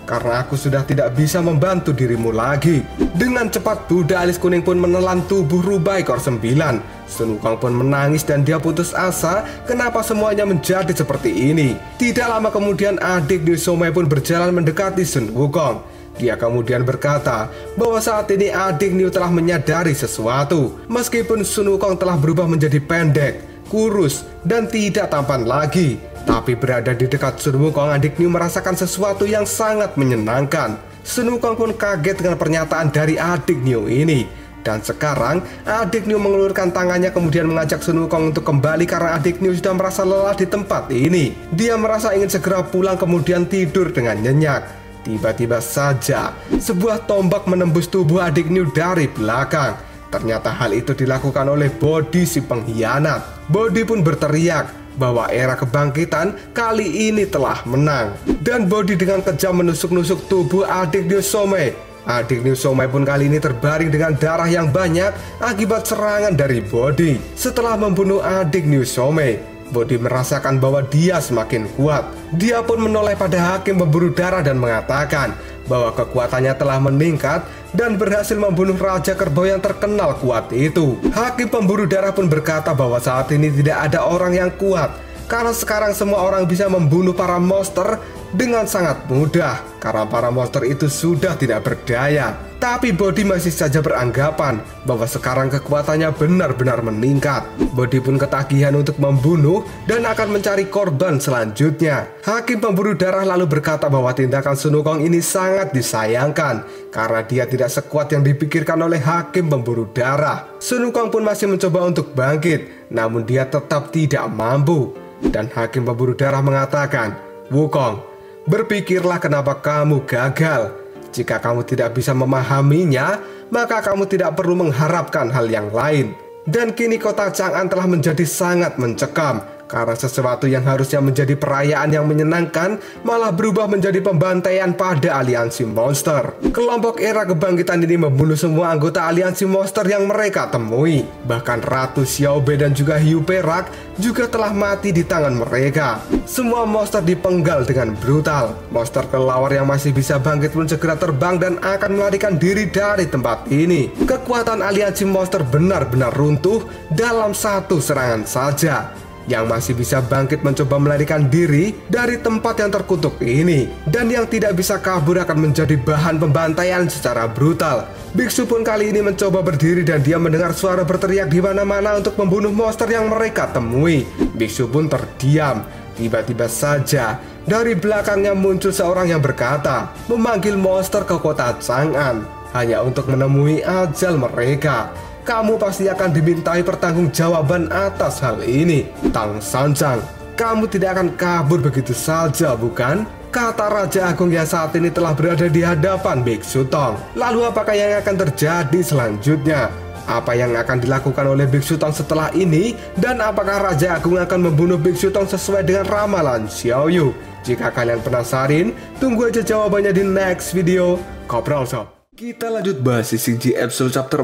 karena aku sudah tidak bisa membantu dirimu lagi. Dengan cepat Buddha alis kuning pun menelan tubuh rubah ekor 9. Sun Wukong pun menangis dan dia putus asa kenapa semuanya menjadi seperti ini. Tidak lama kemudian adik New Somai pun berjalan mendekati Sun Wukong. Dia kemudian berkata bahwa saat ini adik New telah menyadari sesuatu. Meskipun Sun Wukong telah berubah menjadi pendek, kurus, dan tidak tampan lagi, tapi berada di dekat Sun Wukong, adik New merasakan sesuatu yang sangat menyenangkan. Sun Wukong pun kaget dengan pernyataan dari adik New ini. Dan sekarang adik New mengelurkan tangannya kemudian mengajak Sun Wukong untuk kembali karena adik New sudah merasa lelah di tempat ini. Dia merasa ingin segera pulang kemudian tidur dengan nyenyak. Tiba-tiba saja sebuah tombak menembus tubuh adik New dari belakang. Ternyata hal itu dilakukan oleh Bodi si pengkhianat. Bodi pun berteriak bahwa era kebangkitan kali ini telah menang. Dan Bodi dengan kejam menusuk-nusuk tubuh adik New Somai. Adik New Somai pun kali ini terbaring dengan darah yang banyak akibat serangan dari Bodi. Setelah membunuh adik New Somai, Bodi merasakan bahwa dia semakin kuat. Dia pun menoleh pada hakim pemburu darah dan mengatakan bahwa kekuatannya telah meningkat dan berhasil membunuh Raja Kerbau yang terkenal kuat itu. Hakim pemburu darah pun berkata bahwa saat ini tidak ada orang yang kuat, karena sekarang semua orang bisa membunuh para monster dengan sangat mudah, karena para monster itu sudah tidak berdaya. Tapi Bodi masih saja beranggapan bahwa sekarang kekuatannya benar-benar meningkat. Bodi pun ketagihan untuk membunuh dan akan mencari korban selanjutnya. Hakim pemburu darah lalu berkata bahwa tindakan Sun Wukong ini sangat disayangkan karena dia tidak sekuat yang dipikirkan oleh hakim pemburu darah. Sun Wukong pun masih mencoba untuk bangkit, namun dia tetap tidak mampu. Dan hakim pemburu darah mengatakan, "Wukong, berpikirlah kenapa kamu gagal. Jika kamu tidak bisa memahaminya, maka kamu tidak perlu mengharapkan hal yang lain." Dan kini kota Chang'an telah menjadi sangat mencekam karena sesuatu yang harusnya menjadi perayaan yang menyenangkan malah berubah menjadi pembantaian pada aliansi monster. Kelompok era kebangkitan ini membunuh semua anggota aliansi monster yang mereka temui. Bahkan Ratu Xiaobe dan juga Hiu Perak juga telah mati di tangan mereka. Semua monster dipenggal dengan brutal. Monster kelelawar yang masih bisa bangkit pun segera terbang dan akan melarikan diri dari tempat ini. Kekuatan aliansi monster benar-benar runtuh dalam satu serangan saja. Yang masih bisa bangkit mencoba melarikan diri dari tempat yang terkutuk ini, dan yang tidak bisa kabur akan menjadi bahan pembantaian secara brutal. Biksu pun kali ini mencoba berdiri dan dia mendengar suara berteriak di mana-mana untuk membunuh monster yang mereka temui. Biksu pun terdiam. Tiba-tiba saja dari belakangnya muncul seorang yang berkata, memanggil monster ke kota Chang'an hanya untuk menemui ajal mereka. Kamu pasti akan dimintai pertanggungjawaban atas hal ini, Tang Sanjang. Kamu tidak akan kabur begitu saja, bukan? Kata Raja Agung yang saat ini telah berada di hadapan Biksu Tong. Lalu apakah yang akan terjadi selanjutnya? Apa yang akan dilakukan oleh Biksu Tong setelah ini? Dan apakah Raja Agung akan membunuh Biksu Tong sesuai dengan ramalan Xiao Yu? Jika kalian penasaran, tunggu aja jawabannya di next video. Koprol Sob. Kita lanjut bahas CCG episode chapter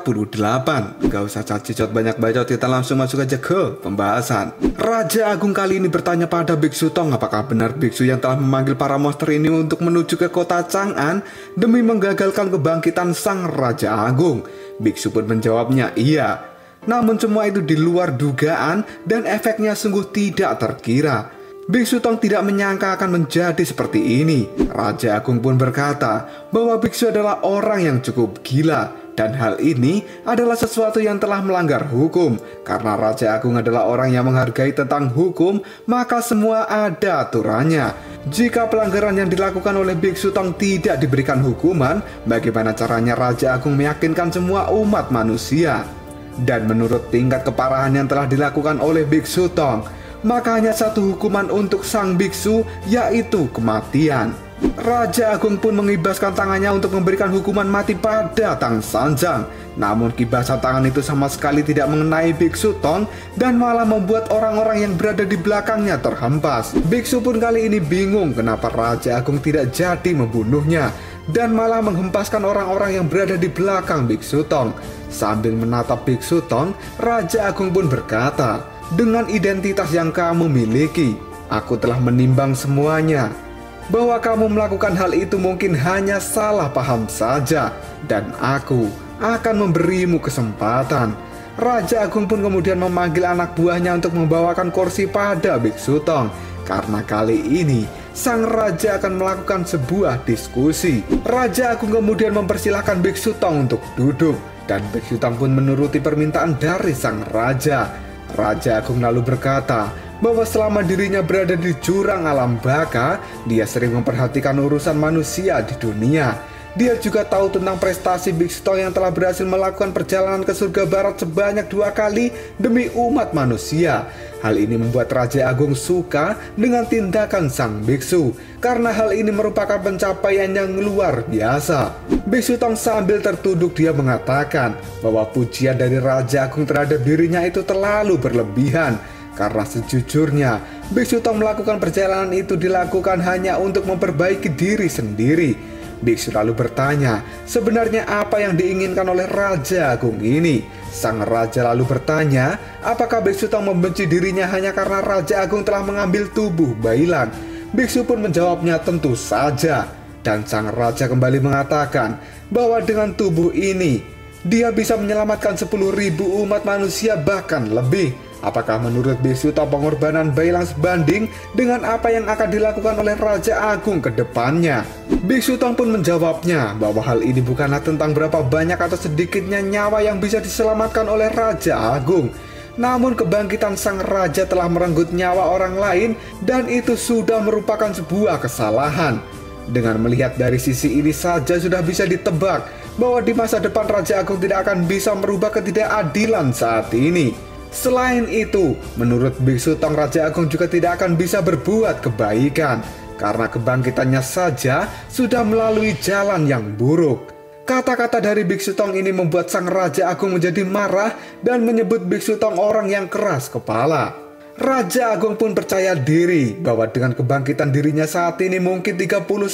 48. Gak usah cacicot banyak bacot, kita langsung masuk aja ke pembahasan. Raja Agung kali ini bertanya pada Biksu Tong apakah benar biksu yang telah memanggil para monster ini untuk menuju ke kota Chang'an demi menggagalkan kebangkitan sang Raja Agung. Biksu pun menjawabnya iya. Namun semua itu di luar dugaan dan efeknya sungguh tidak terkira. Biksu Tong tidak menyangka akan menjadi seperti ini. Raja Agung pun berkata bahwa biksu adalah orang yang cukup gila, dan hal ini adalah sesuatu yang telah melanggar hukum. Karena Raja Agung adalah orang yang menghargai tentang hukum, maka semua ada aturannya. Jika pelanggaran yang dilakukan oleh Biksu Tong tidak diberikan hukuman, bagaimana caranya Raja Agung meyakinkan semua umat manusia? Dan menurut tingkat keparahan yang telah dilakukan oleh Biksu Tong, maka hanya satu hukuman untuk sang biksu, yaitu kematian. Raja Agung pun mengibaskan tangannya untuk memberikan hukuman mati pada Tang Sanjang. Namun kibasan tangan itu sama sekali tidak mengenai Biksu Tong dan malah membuat orang-orang yang berada di belakangnya terhempas. Biksu pun kali ini bingung kenapa Raja Agung tidak jadi membunuhnya dan malah menghempaskan orang-orang yang berada di belakang Biksu Tong. Sambil menatap Biksu Tong, Raja Agung pun berkata, dengan identitas yang kamu miliki, aku telah menimbang semuanya. bahwa kamu melakukan hal itu mungkin hanya salah paham saja, dan aku akan memberimu kesempatan. Raja Agung pun kemudian memanggil anak buahnya untuk membawakan kursi pada Biksu Tong. Karena kali ini sang raja akan melakukan sebuah diskusi. Raja Agung kemudian mempersilahkan Biksu Tong untuk duduk, dan Biksu Tong pun menuruti permintaan dari sang raja. Raja Agung lalu berkata bahwa selama dirinya berada di jurang alam baka, dia sering memperhatikan urusan manusia di dunia. Dia juga tahu tentang prestasi Biksu Tong yang telah berhasil melakukan perjalanan ke surga barat sebanyak 2 kali demi umat manusia. Hal ini membuat Raja Agung suka dengan tindakan sang biksu, karena hal ini merupakan pencapaian yang luar biasa. Biksu Tong sambil tertunduk dia mengatakan bahwa pujian dari Raja Agung terhadap dirinya itu terlalu berlebihan. Karena sejujurnya, Biksu Tong melakukan perjalanan itu dilakukan hanya untuk memperbaiki diri sendiri. Biksu lalu bertanya, sebenarnya apa yang diinginkan oleh Raja Agung ini? Sang raja lalu bertanya, apakah Biksu Tong membenci dirinya hanya karena Raja Agung telah mengambil tubuh Bailang? Biksu pun menjawabnya tentu saja. Dan sang raja kembali mengatakan bahwa dengan tubuh ini, dia bisa menyelamatkan 10.000 umat manusia bahkan lebih. Apakah menurut Biksu Tong pengorbanan Bailang sebanding dengan apa yang akan dilakukan oleh Raja Agung ke depannya? Biksu Tong pun menjawabnya bahwa hal ini bukanlah tentang berapa banyak atau sedikitnya nyawa yang bisa diselamatkan oleh Raja Agung. Namun kebangkitan sang raja telah merenggut nyawa orang lain, dan itu sudah merupakan sebuah kesalahan. Dengan melihat dari sisi ini saja sudah bisa ditebak bahwa di masa depan Raja Agung tidak akan bisa merubah ketidakadilan saat ini. Selain itu, menurut Biksu Tong, Raja Agung juga tidak akan bisa berbuat kebaikan karena kebangkitannya saja sudah melalui jalan yang buruk. Kata-kata dari Biksu Tong ini membuat sang Raja Agung menjadi marah dan menyebut Biksu Tong orang yang keras kepala. Raja Agung pun percaya diri bahwa dengan kebangkitan dirinya saat ini mungkin 30-50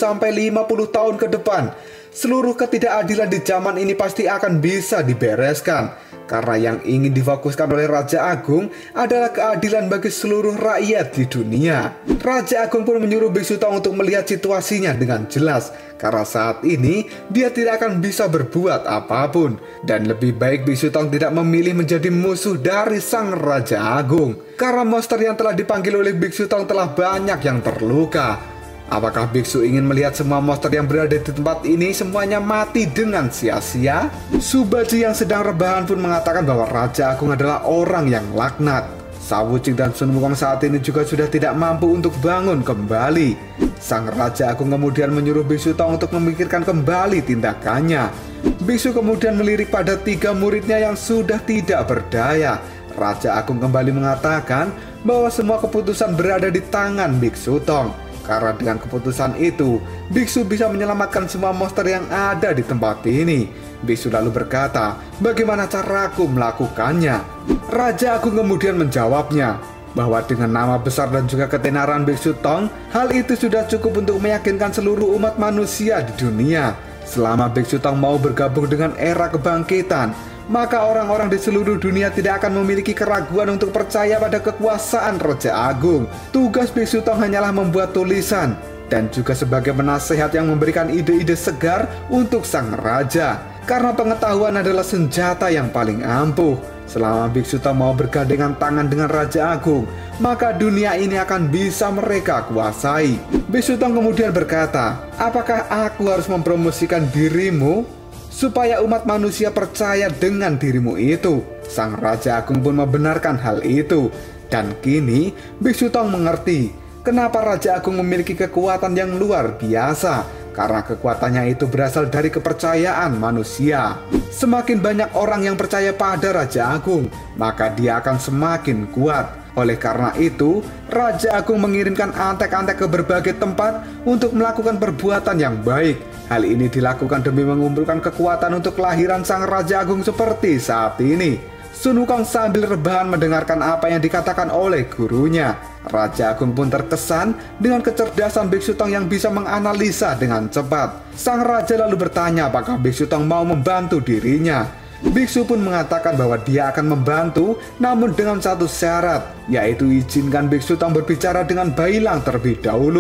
tahun ke depan, seluruh ketidakadilan di zaman ini pasti akan bisa dibereskan. Karena yang ingin difokuskan oleh Raja Agung adalah keadilan bagi seluruh rakyat di dunia. Raja Agung pun menyuruh Biksu Tong untuk melihat situasinya dengan jelas, karena saat ini dia tidak akan bisa berbuat apapun. Dan lebih baik Biksu Tong tidak memilih menjadi musuh dari sang Raja Agung, karena monster yang telah dipanggil oleh Biksu Tong telah banyak yang terluka. Apakah Biksu ingin melihat semua monster yang berada di tempat ini semuanya mati dengan sia-sia? Subaji yang sedang rebahan pun mengatakan bahwa Raja Agung adalah orang yang laknat. Sawucing dan Sun Wukong saat ini juga sudah tidak mampu untuk bangun kembali. Sang Raja Agung kemudian menyuruh Biksu Tong untuk memikirkan kembali tindakannya. Biksu kemudian melirik pada 3 muridnya yang sudah tidak berdaya. Raja Agung kembali mengatakan bahwa semua keputusan berada di tangan Biksu Tong. Karena dengan keputusan itu, Biksu bisa menyelamatkan semua monster yang ada di tempat ini. Biksu lalu berkata, bagaimana caraku melakukannya? Raja Agung kemudian menjawabnya, bahwa dengan nama besar dan juga ketenaran Biksu Tong, hal itu sudah cukup untuk meyakinkan seluruh umat manusia di dunia. Selama Biksu Tong mau bergabung dengan era kebangkitan, maka orang-orang di seluruh dunia tidak akan memiliki keraguan untuk percaya pada kekuasaan Raja Agung. Tugas Biksu Tong hanyalah membuat tulisan dan juga sebagai penasehat yang memberikan ide-ide segar untuk sang raja. Karena pengetahuan adalah senjata yang paling ampuh. Selama Biksu Tong mau bergandengan tangan dengan Raja Agung, maka dunia ini akan bisa mereka kuasai. Biksu Tong kemudian berkata, apakah aku harus mempromosikan dirimu supaya umat manusia percaya dengan dirimu itu? Sang Raja Agung pun membenarkan hal itu. Dan kini Biksu Tong mengerti kenapa Raja Agung memiliki kekuatan yang luar biasa. Karena kekuatannya itu berasal dari kepercayaan manusia. Semakin banyak orang yang percaya pada Raja Agung, maka dia akan semakin kuat. Oleh karena itu, Raja Agung mengirimkan antek-antek ke berbagai tempat untuk melakukan perbuatan yang baik. Hal ini dilakukan demi mengumpulkan kekuatan untuk kelahiran sang Raja Agung seperti saat ini. Sun Wukong sambil rebahan mendengarkan apa yang dikatakan oleh gurunya. Raja Agung pun terkesan dengan kecerdasan Biksu Tong yang bisa menganalisa dengan cepat. Sang raja lalu bertanya apakah Biksu Tong mau membantu dirinya. Biksu pun mengatakan bahwa dia akan membantu, namun dengan satu syarat, yaitu izinkan Biksu Tong berbicara dengan Bailang terlebih dahulu.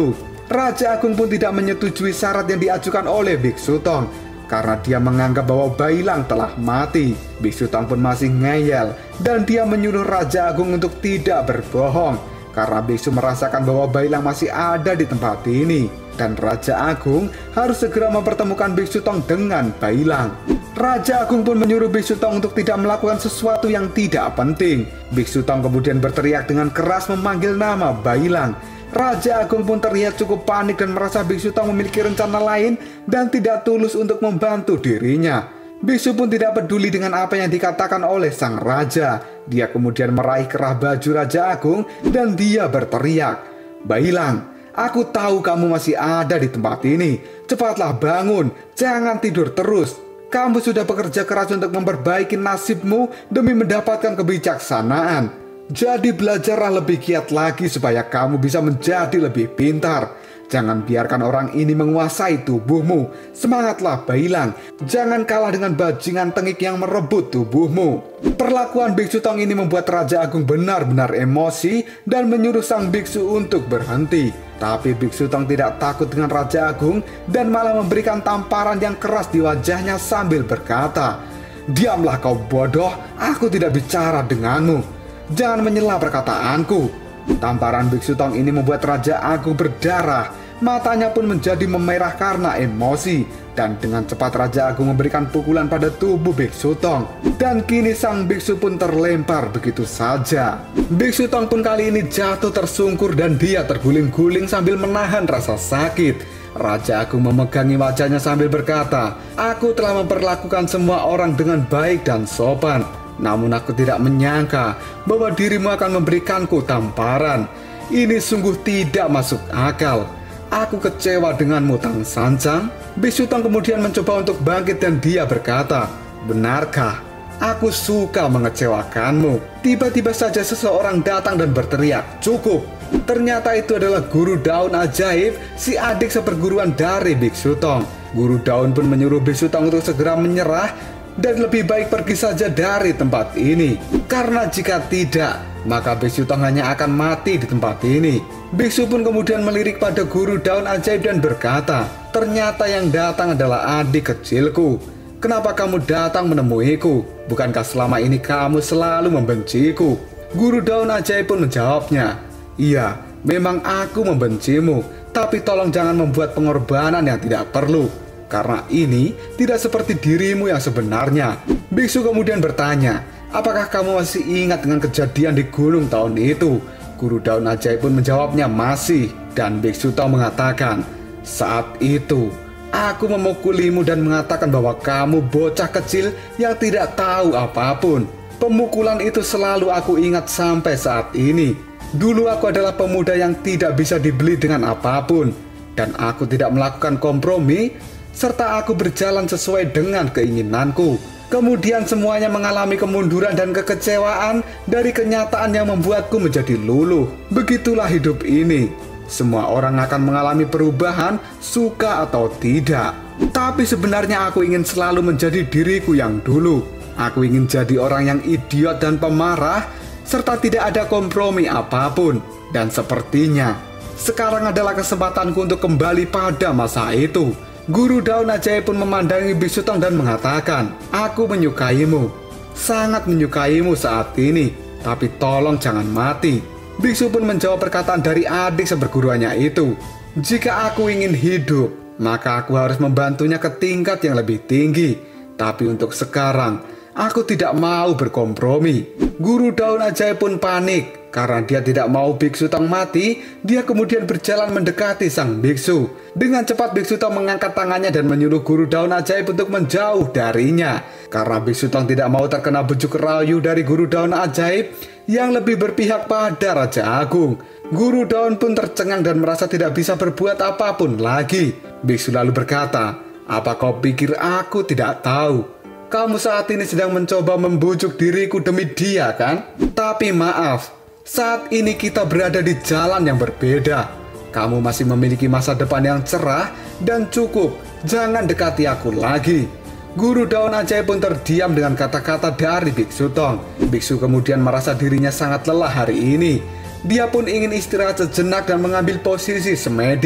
Raja Agung pun tidak menyetujui syarat yang diajukan oleh Biksu Tong karena dia menganggap bahwa Bailang telah mati. Biksu Tong pun masih ngeyel dan dia menyuruh Raja Agung untuk tidak berbohong karena biksu merasakan bahwa Bailang masih ada di tempat ini dan Raja Agung harus segera mempertemukan Biksu Tong dengan Bailang. Raja Agung pun menyuruh Biksu Tong untuk tidak melakukan sesuatu yang tidak penting. Biksu Tong kemudian berteriak dengan keras memanggil nama Bailang. Raja Agung pun terlihat cukup panik dan merasa Biksu Tong memiliki rencana lain dan tidak tulus untuk membantu dirinya. Biksu pun tidak peduli dengan apa yang dikatakan oleh sang raja. Dia kemudian meraih kerah baju Raja Agung dan dia berteriak, "Bailang, aku tahu kamu masih ada di tempat ini. Cepatlah bangun, jangan tidur terus. Kamu sudah bekerja keras untuk memperbaiki nasibmu demi mendapatkan kebijaksanaan. Jadi belajarlah lebih giat lagi supaya kamu bisa menjadi lebih pintar. Jangan biarkan orang ini menguasai tubuhmu. Semangatlah Bailang, jangan kalah dengan bajingan tengik yang merebut tubuhmu." Perlakuan Biksu Tong ini membuat Raja Agung benar-benar emosi dan menyuruh sang biksu untuk berhenti. Tapi Biksu Tong tidak takut dengan Raja Agung dan malah memberikan tamparan yang keras di wajahnya sambil berkata, "Diamlah kau bodoh, aku tidak bicara denganmu. Jangan menyela perkataanku." Tamparan Biksu Tong ini membuat Raja Agung berdarah. Matanya pun menjadi memerah karena emosi. Dan dengan cepat Raja Agung memberikan pukulan pada tubuh Biksu Tong. Dan kini sang biksu pun terlempar begitu saja. Biksu Tong pun kali ini jatuh tersungkur dan dia terguling-guling sambil menahan rasa sakit. Raja Agung memegangi wajahnya sambil berkata, "Aku telah memperlakukan semua orang dengan baik dan sopan. Namun aku tidak menyangka bahwa dirimu akan memberikanku tamparan. Ini sungguh tidak masuk akal. Aku kecewa denganmu, Tang Sancang." Biksu Tong kemudian mencoba untuk bangkit dan dia berkata, "Benarkah? Aku suka mengecewakanmu." Tiba-tiba saja seseorang datang dan berteriak, "Cukup!" Ternyata itu adalah Guru Daun Ajaib, si adik seperguruan dari Biksu Tong. Guru Daun pun menyuruh Biksu Tong untuk segera menyerah dan lebih baik pergi saja dari tempat ini. Karena jika tidak, maka Biksu Tong hanya akan mati di tempat ini. Biksu pun kemudian melirik pada Guru Daun Ajaib dan berkata, "Ternyata yang datang adalah adik kecilku. Kenapa kamu datang menemuiku? Bukankah selama ini kamu selalu membenciku?" Guru Daun Ajaib pun menjawabnya, "Iya, memang aku membencimu, tapi tolong jangan membuat pengorbanan yang tidak perlu. Karena ini tidak seperti dirimu yang sebenarnya." Biksu kemudian bertanya, "Apakah kamu masih ingat dengan kejadian di gunung tahun itu?" Guru Daun Ajaib pun menjawabnya, "Masih." Dan Biksu Tong mengatakan, "Saat itu aku memukulimu dan mengatakan bahwa kamu bocah kecil yang tidak tahu apapun. Pemukulan itu selalu aku ingat sampai saat ini. Dulu aku adalah pemuda yang tidak bisa dibeli dengan apapun, dan aku tidak melakukan kompromi, serta aku berjalan sesuai dengan keinginanku. Kemudian semuanya mengalami kemunduran dan kekecewaan dari kenyataan yang membuatku menjadi luluh. Begitulah hidup ini. Semua orang akan mengalami perubahan, suka atau tidak. Tapi sebenarnya aku ingin selalu menjadi diriku yang dulu. Aku ingin jadi orang yang idiot dan pemarah, serta tidak ada kompromi apapun. Dan sepertinya sekarang adalah kesempatanku untuk kembali pada masa itu." Guru Daun Ajaib pun memandangi Biksu Tong dan mengatakan, "Aku menyukaimu, sangat menyukaimu saat ini, tapi tolong jangan mati." Biksu pun menjawab perkataan dari adik seperguruannya itu, "Jika aku ingin hidup, maka aku harus membantunya ke tingkat yang lebih tinggi. Tapi untuk sekarang, aku tidak mau berkompromi." Guru Daun Ajaib pun panik. Karena dia tidak mau Biksu Tong mati, dia kemudian berjalan mendekati sang biksu. Dengan cepat Biksu Tong mengangkat tangannya dan menyuruh Guru Daun Ajaib untuk menjauh darinya. Karena Biksu Tong tidak mau terkena bujuk rayu dari Guru Daun Ajaib yang lebih berpihak pada Raja Agung. Guru Daun pun tercengang dan merasa tidak bisa berbuat apapun lagi. Biksu lalu berkata, "Apa kau pikir aku tidak tahu? Kamu saat ini sedang mencoba membujuk diriku demi dia, kan? Tapi maaf, saat ini kita berada di jalan yang berbeda. Kamu masih memiliki masa depan yang cerah dan cukup. Jangan dekati aku lagi." Guru Daun Ajaib pun terdiam dengan kata-kata dari Biksu Tong. Biksu kemudian merasa dirinya sangat lelah hari ini. Dia pun ingin istirahat sejenak dan mengambil posisi semedi.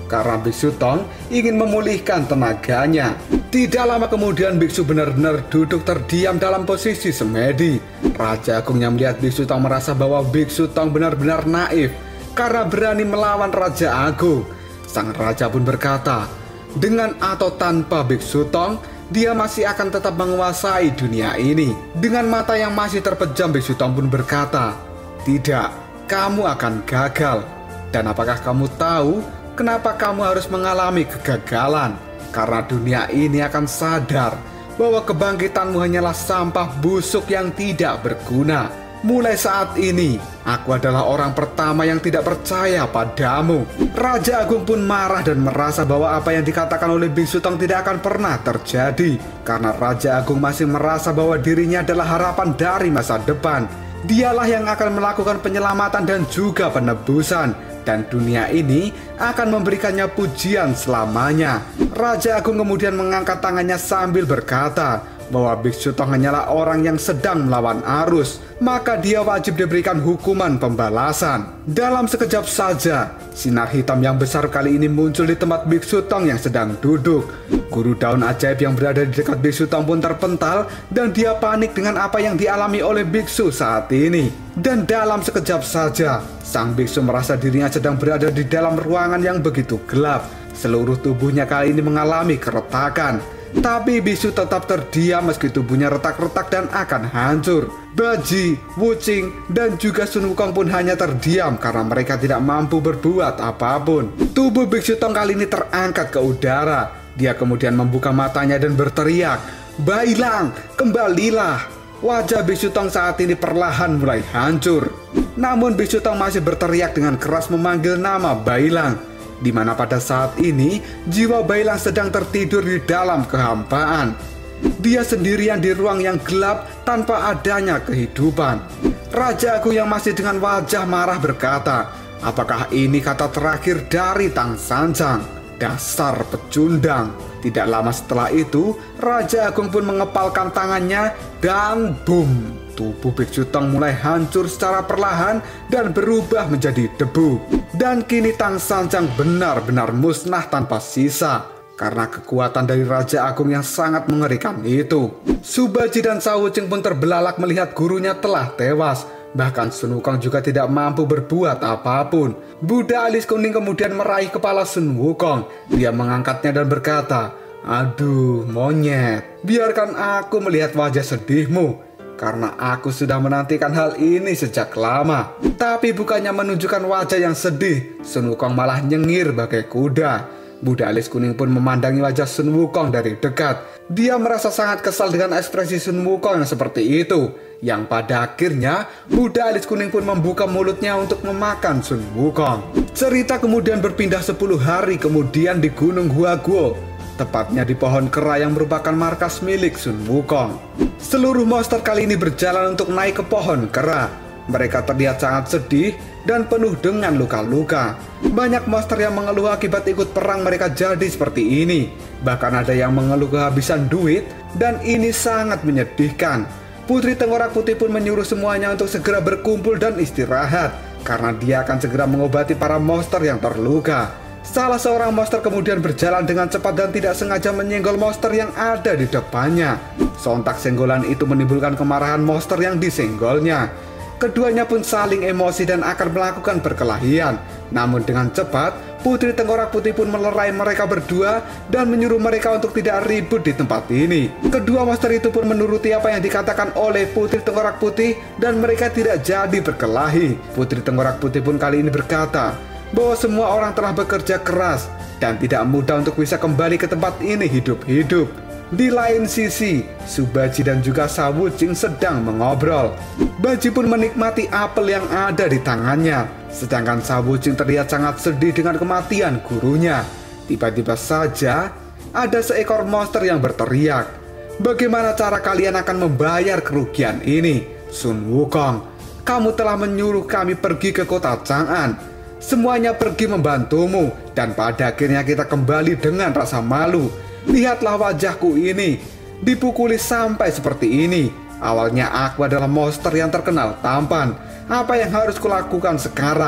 karena Biksu Tong ingin memulihkan tenaganya. Tidak lama kemudian biksu benar-benar duduk terdiam dalam posisi semedi. Raja Agung yang melihat Biksu Tong merasa bahwa Biksu Tong benar-benar naif karena berani melawan Raja Agung. Sang raja pun berkata, dengan atau tanpa Biksu Tong, dia masih akan tetap menguasai dunia ini. Dengan mata yang masih terpejam, Biksu Tong pun berkata, tidak, kamu akan gagal. Dan apakah kamu tahu kenapa kamu harus mengalami kegagalan? Karena dunia ini akan sadar bahwa kebangkitanmu hanyalah sampah busuk yang tidak berguna. Mulai saat ini, aku adalah orang pertama yang tidak percaya padamu. Raja Agung pun marah dan merasa bahwa apa yang dikatakan oleh Biksu Tong tidak akan pernah terjadi. Karena Raja Agung masih merasa bahwa dirinya adalah harapan dari masa depan. Dialah yang akan melakukan penyelamatan dan juga penebusan. Dan dunia ini akan memberikannya pujian selamanya. Raja Agung kemudian mengangkat tangannya sambil berkata bahwa Biksu Tong hanyalah orang yang sedang melawan arus, maka dia wajib diberikan hukuman pembalasan. Dalam sekejap saja, sinar hitam yang besar kali ini muncul di tempat Biksu Tong yang sedang duduk. Guru daun ajaib yang berada di dekat Biksu Tong pun terpental dan dia panik dengan apa yang dialami oleh biksu saat ini. Dan dalam sekejap saja, sang biksu merasa dirinya sedang berada di dalam ruangan yang begitu gelap. Seluruh tubuhnya kali ini mengalami keretakan. Tapi biksu tetap terdiam meski tubuhnya retak-retak dan akan hancur. Baji, Wuching, dan juga Sun Wukong pun hanya terdiam karena mereka tidak mampu berbuat apapun. Tubuh Biksu Tong kali ini terangkat ke udara. Dia kemudian membuka matanya dan berteriak, "Bailang, kembalilah!" Wajah Biksu Tong saat ini perlahan mulai hancur. Namun Biksu Tong masih berteriak dengan keras memanggil nama Bailang, di mana pada saat ini jiwa Bailang sedang tertidur di dalam kehampaan. Dia sendirian di ruang yang gelap tanpa adanya kehidupan. Raja Agung yang masih dengan wajah marah berkata, apakah ini kata terakhir dari Tang Sanjang? Dasar pecundang. Tidak lama setelah itu, Raja Agung pun mengepalkan tangannya dan boom! Tubuh Biksu Tong mulai hancur secara perlahan dan berubah menjadi debu. Dan kini Tang Sanjang benar-benar musnah tanpa sisa karena kekuatan dari Raja Agung yang sangat mengerikan itu. Subaji dan Shao Wuching pun terbelalak melihat gurunya telah tewas. Bahkan Sun Wukong juga tidak mampu berbuat apapun. Buddha alis kuning kemudian meraih kepala Sun Wukong. Dia mengangkatnya dan berkata, aduh monyet, biarkan aku melihat wajah sedihmu. Karena aku sudah menantikan hal ini sejak lama. Tapi bukannya menunjukkan wajah yang sedih, Sun Wukong malah nyengir bagai kuda. Buddha alis kuning pun memandangi wajah Sun Wukong dari dekat. Dia merasa sangat kesal dengan ekspresi Sun Wukong yang seperti itu. Yang pada akhirnya Buddha alis kuning pun membuka mulutnya untuk memakan Sun Wukong. Cerita kemudian berpindah 10 hari kemudian di Gunung Huaguo, tepatnya di pohon kera yang merupakan markas milik Sun Wukong. Seluruh monster kali ini berjalan untuk naik ke pohon kera. Mereka terlihat sangat sedih dan penuh dengan luka-luka. Banyak monster yang mengeluh akibat ikut perang mereka jadi seperti ini. Bahkan ada yang mengeluh kehabisan duit dan ini sangat menyedihkan. Putri Tengkorak Putih pun menyuruh semuanya untuk segera berkumpul dan istirahat karena dia akan segera mengobati para monster yang terluka. Salah seorang monster kemudian berjalan dengan cepat dan tidak sengaja menyenggol monster yang ada di depannya. Sontak senggolan itu menimbulkan kemarahan monster yang disenggolnya. Keduanya pun saling emosi dan akan melakukan perkelahian. Namun dengan cepat, Putri Tengkorak Putih pun melerai mereka berdua dan menyuruh mereka untuk tidak ribut di tempat ini. Kedua monster itu pun menuruti apa yang dikatakan oleh Putri Tengkorak Putih dan mereka tidak jadi berkelahi. Putri Tengkorak Putih pun kali ini berkata bahwa semua orang telah bekerja keras dan tidak mudah untuk bisa kembali ke tempat ini hidup-hidup. Di lain sisi, Subaji dan juga Shao Wuching sedang mengobrol. Baji pun menikmati apel yang ada di tangannya, sedangkan Shao Wuching terlihat sangat sedih dengan kematian gurunya. Tiba-tiba saja, ada seekor monster yang berteriak, bagaimana cara kalian akan membayar kerugian ini? Sun Wukong, kamu telah menyuruh kami pergi ke kota Chang'an. Semuanya pergi membantumu, dan pada akhirnya kita kembali dengan rasa malu. Lihatlah wajahku ini, dipukuli sampai seperti ini. Awalnya aku adalah monster yang terkenal tampan. Apa yang harus kulakukan sekarang?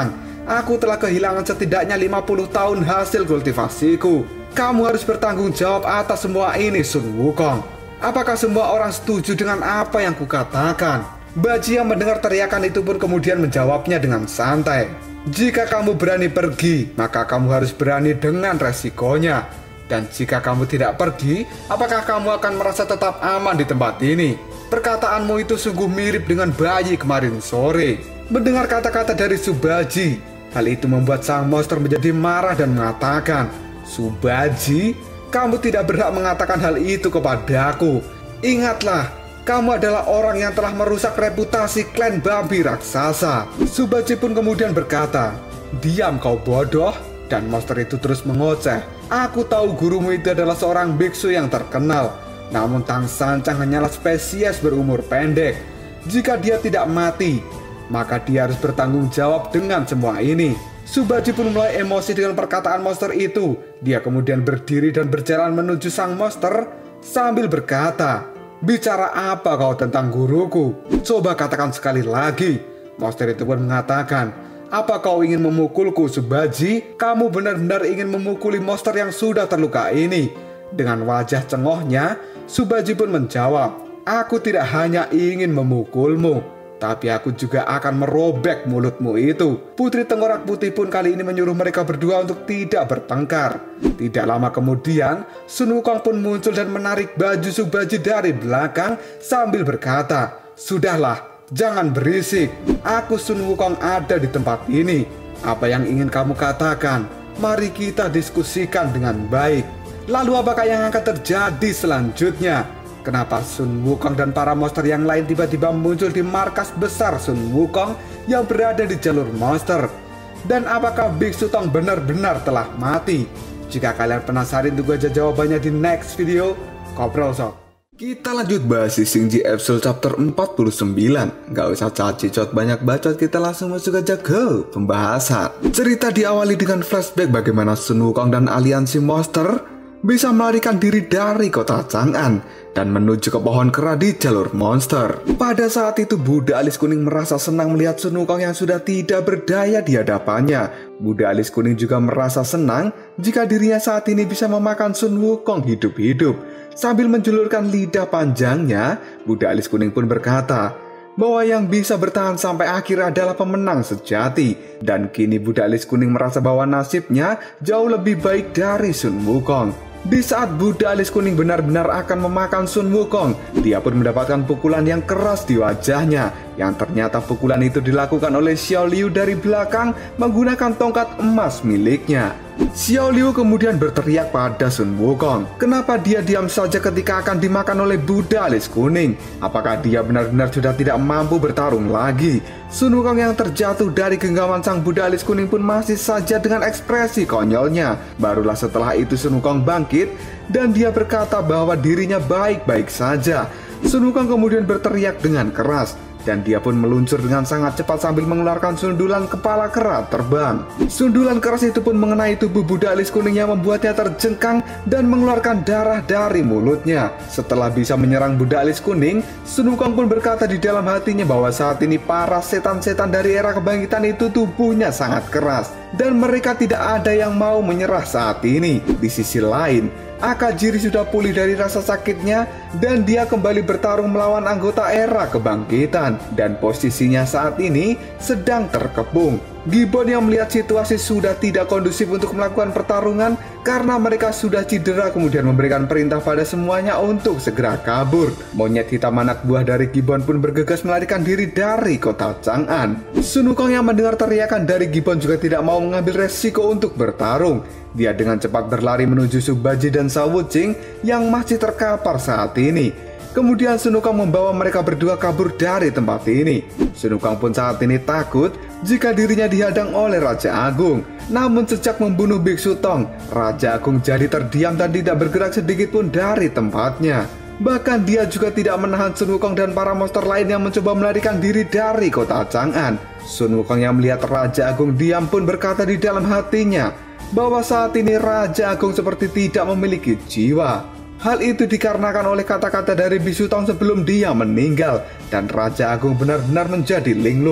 Aku telah kehilangan setidaknya 50 tahun hasil kultivasiku. Kamu harus bertanggung jawab atas semua ini, Sun Wukong. Apakah semua orang setuju dengan apa yang kukatakan? Baji yang mendengar teriakan itu pun kemudian menjawabnya dengan santai. Jika kamu berani pergi, maka kamu harus berani dengan resikonya. Dan jika kamu tidak pergi, apakah kamu akan merasa tetap aman di tempat ini? Perkataanmu itu sungguh mirip dengan bayi kemarin sore. Mendengar kata-kata dari Subaji, hal itu membuat sang monster menjadi marah dan mengatakan, Subaji, kamu tidak berhak mengatakan hal itu kepadaku. Ingatlah, kamu adalah orang yang telah merusak reputasi klan babi raksasa. Subaji pun kemudian berkata, diam kau bodoh. Dan monster itu terus mengoceh. Aku tahu gurumu itu adalah seorang biksu yang terkenal. Namun Tang Sancang hanyalah spesies berumur pendek. Jika dia tidak mati, maka dia harus bertanggung jawab dengan semua ini. Subaji pun mulai emosi dengan perkataan monster itu. Dia kemudian berdiri dan berjalan menuju sang monster sambil berkata, bicara apa kau tentang guruku? Coba katakan sekali lagi. Monster itu pun mengatakan, apa kau ingin memukulku, Subaji? Kamu benar-benar ingin memukuli monster yang sudah terluka ini. Dengan wajah cengohnya, Subaji pun menjawab, aku tidak hanya ingin memukulmu, tapi aku juga akan merobek mulutmu itu. Putri Tengkorak Putih pun kali ini menyuruh mereka berdua untuk tidak bertengkar. Tidak lama kemudian, Sun Wukong pun muncul dan menarik baju Subaji dari belakang sambil berkata, sudahlah, jangan berisik. Aku Sun Wukong ada di tempat ini. Apa yang ingin kamu katakan? Mari kita diskusikan dengan baik. Lalu apakah yang akan terjadi selanjutnya? Kenapa Sun Wukong dan para monster yang lain tiba-tiba muncul di markas besar Sun Wukong yang berada di jalur monster? Dan apakah Biksu Tong benar-benar telah mati? Jika kalian penasaran, tunggu aja jawabannya di next video. Koprol Sob. Kita lanjut bahas Xingji episode chapter 49. Gak usah cacicot banyak bacot, kita langsung masuk aja ke pembahasan. Cerita diawali dengan flashback bagaimana Sun Wukong dan aliansi monster bisa melarikan diri dari kota Chang'an dan menuju ke pohon kera di jalur monster. Pada saat itu Buddha Alis Kuning merasa senang melihat Sun Wukong yang sudah tidak berdaya di hadapannya. Buddha Alis Kuning juga merasa senang jika dirinya saat ini bisa memakan Sun Wukong hidup-hidup. Sambil menjulurkan lidah panjangnya, Buddha Alis Kuning pun berkata bahwa yang bisa bertahan sampai akhir adalah pemenang sejati. Dan kini Buddha Alis Kuning merasa bahwa nasibnya jauh lebih baik dari Sun Wukong. Di saat Buddha Alis Kuning benar-benar akan memakan Sun Wukong, dia pun mendapatkan pukulan yang keras di wajahnya, yang ternyata pukulan itu dilakukan oleh Xiao Liu dari belakang menggunakan tongkat emas miliknya. Xiao Liu kemudian berteriak pada Sun Wukong, kenapa dia diam saja ketika akan dimakan oleh Buddha Alis Kuning? Apakah dia benar-benar sudah tidak mampu bertarung lagi? Sun Wukong yang terjatuh dari genggaman sang Buddha Alis Kuning pun masih saja dengan ekspresi konyolnya. Barulah setelah itu Sun Wukong bangkit dan dia berkata bahwa dirinya baik-baik saja. Sun Wukong kemudian berteriak dengan keras dan dia pun meluncur dengan sangat cepat sambil mengeluarkan sundulan kepala kera terbang. Sundulan keras itu pun mengenai tubuh Buddha Alis Kuning yang membuatnya terjengkang dan mengeluarkan darah dari mulutnya. Setelah bisa menyerang Buddha Alis Kuning, Sun Wukong pun berkata di dalam hatinya bahwa saat ini para setan-setan dari era kebangkitan itu tubuhnya sangat keras dan mereka tidak ada yang mau menyerah saat ini. Di sisi lain, Akajiri sudah pulih dari rasa sakitnya dan dia kembali bertarung melawan anggota era kebangkitan dan posisinya saat ini sedang terkepung. Gibbon yang melihat situasi sudah tidak kondusif untuk melakukan pertarungan karena mereka sudah cedera kemudian memberikan perintah pada semuanya untuk segera kabur. Monyet hitam anak buah dari Gibbon pun bergegas melarikan diri dari kota Chang'an. Sun Wukong yang mendengar teriakan dari Gibbon juga tidak mau mengambil resiko untuk bertarung. Dia dengan cepat berlari menuju Subaji dan Shao Wuqing yang masih terkapar saat ini. Kemudian Sun Wukong membawa mereka berdua kabur dari tempat ini. Sun Wukong pun saat ini takut jika dirinya dihadang oleh Raja Agung. Namun sejak membunuh Biksu Tong, Raja Agung jadi terdiam dan tidak bergerak sedikit pun dari tempatnya. Bahkan dia juga tidak menahan Sun Wukong dan para monster lain yang mencoba melarikan diri dari kota Chang'an. Sun Wukong yang melihat Raja Agung diam pun berkata di dalam hatinya bahwa saat ini Raja Agung seperti tidak memiliki jiwa. Hal itu dikarenakan oleh kata-kata dari Biksu Tong sebelum dia meninggal dan Raja Agung benar-benar menjadi linglung.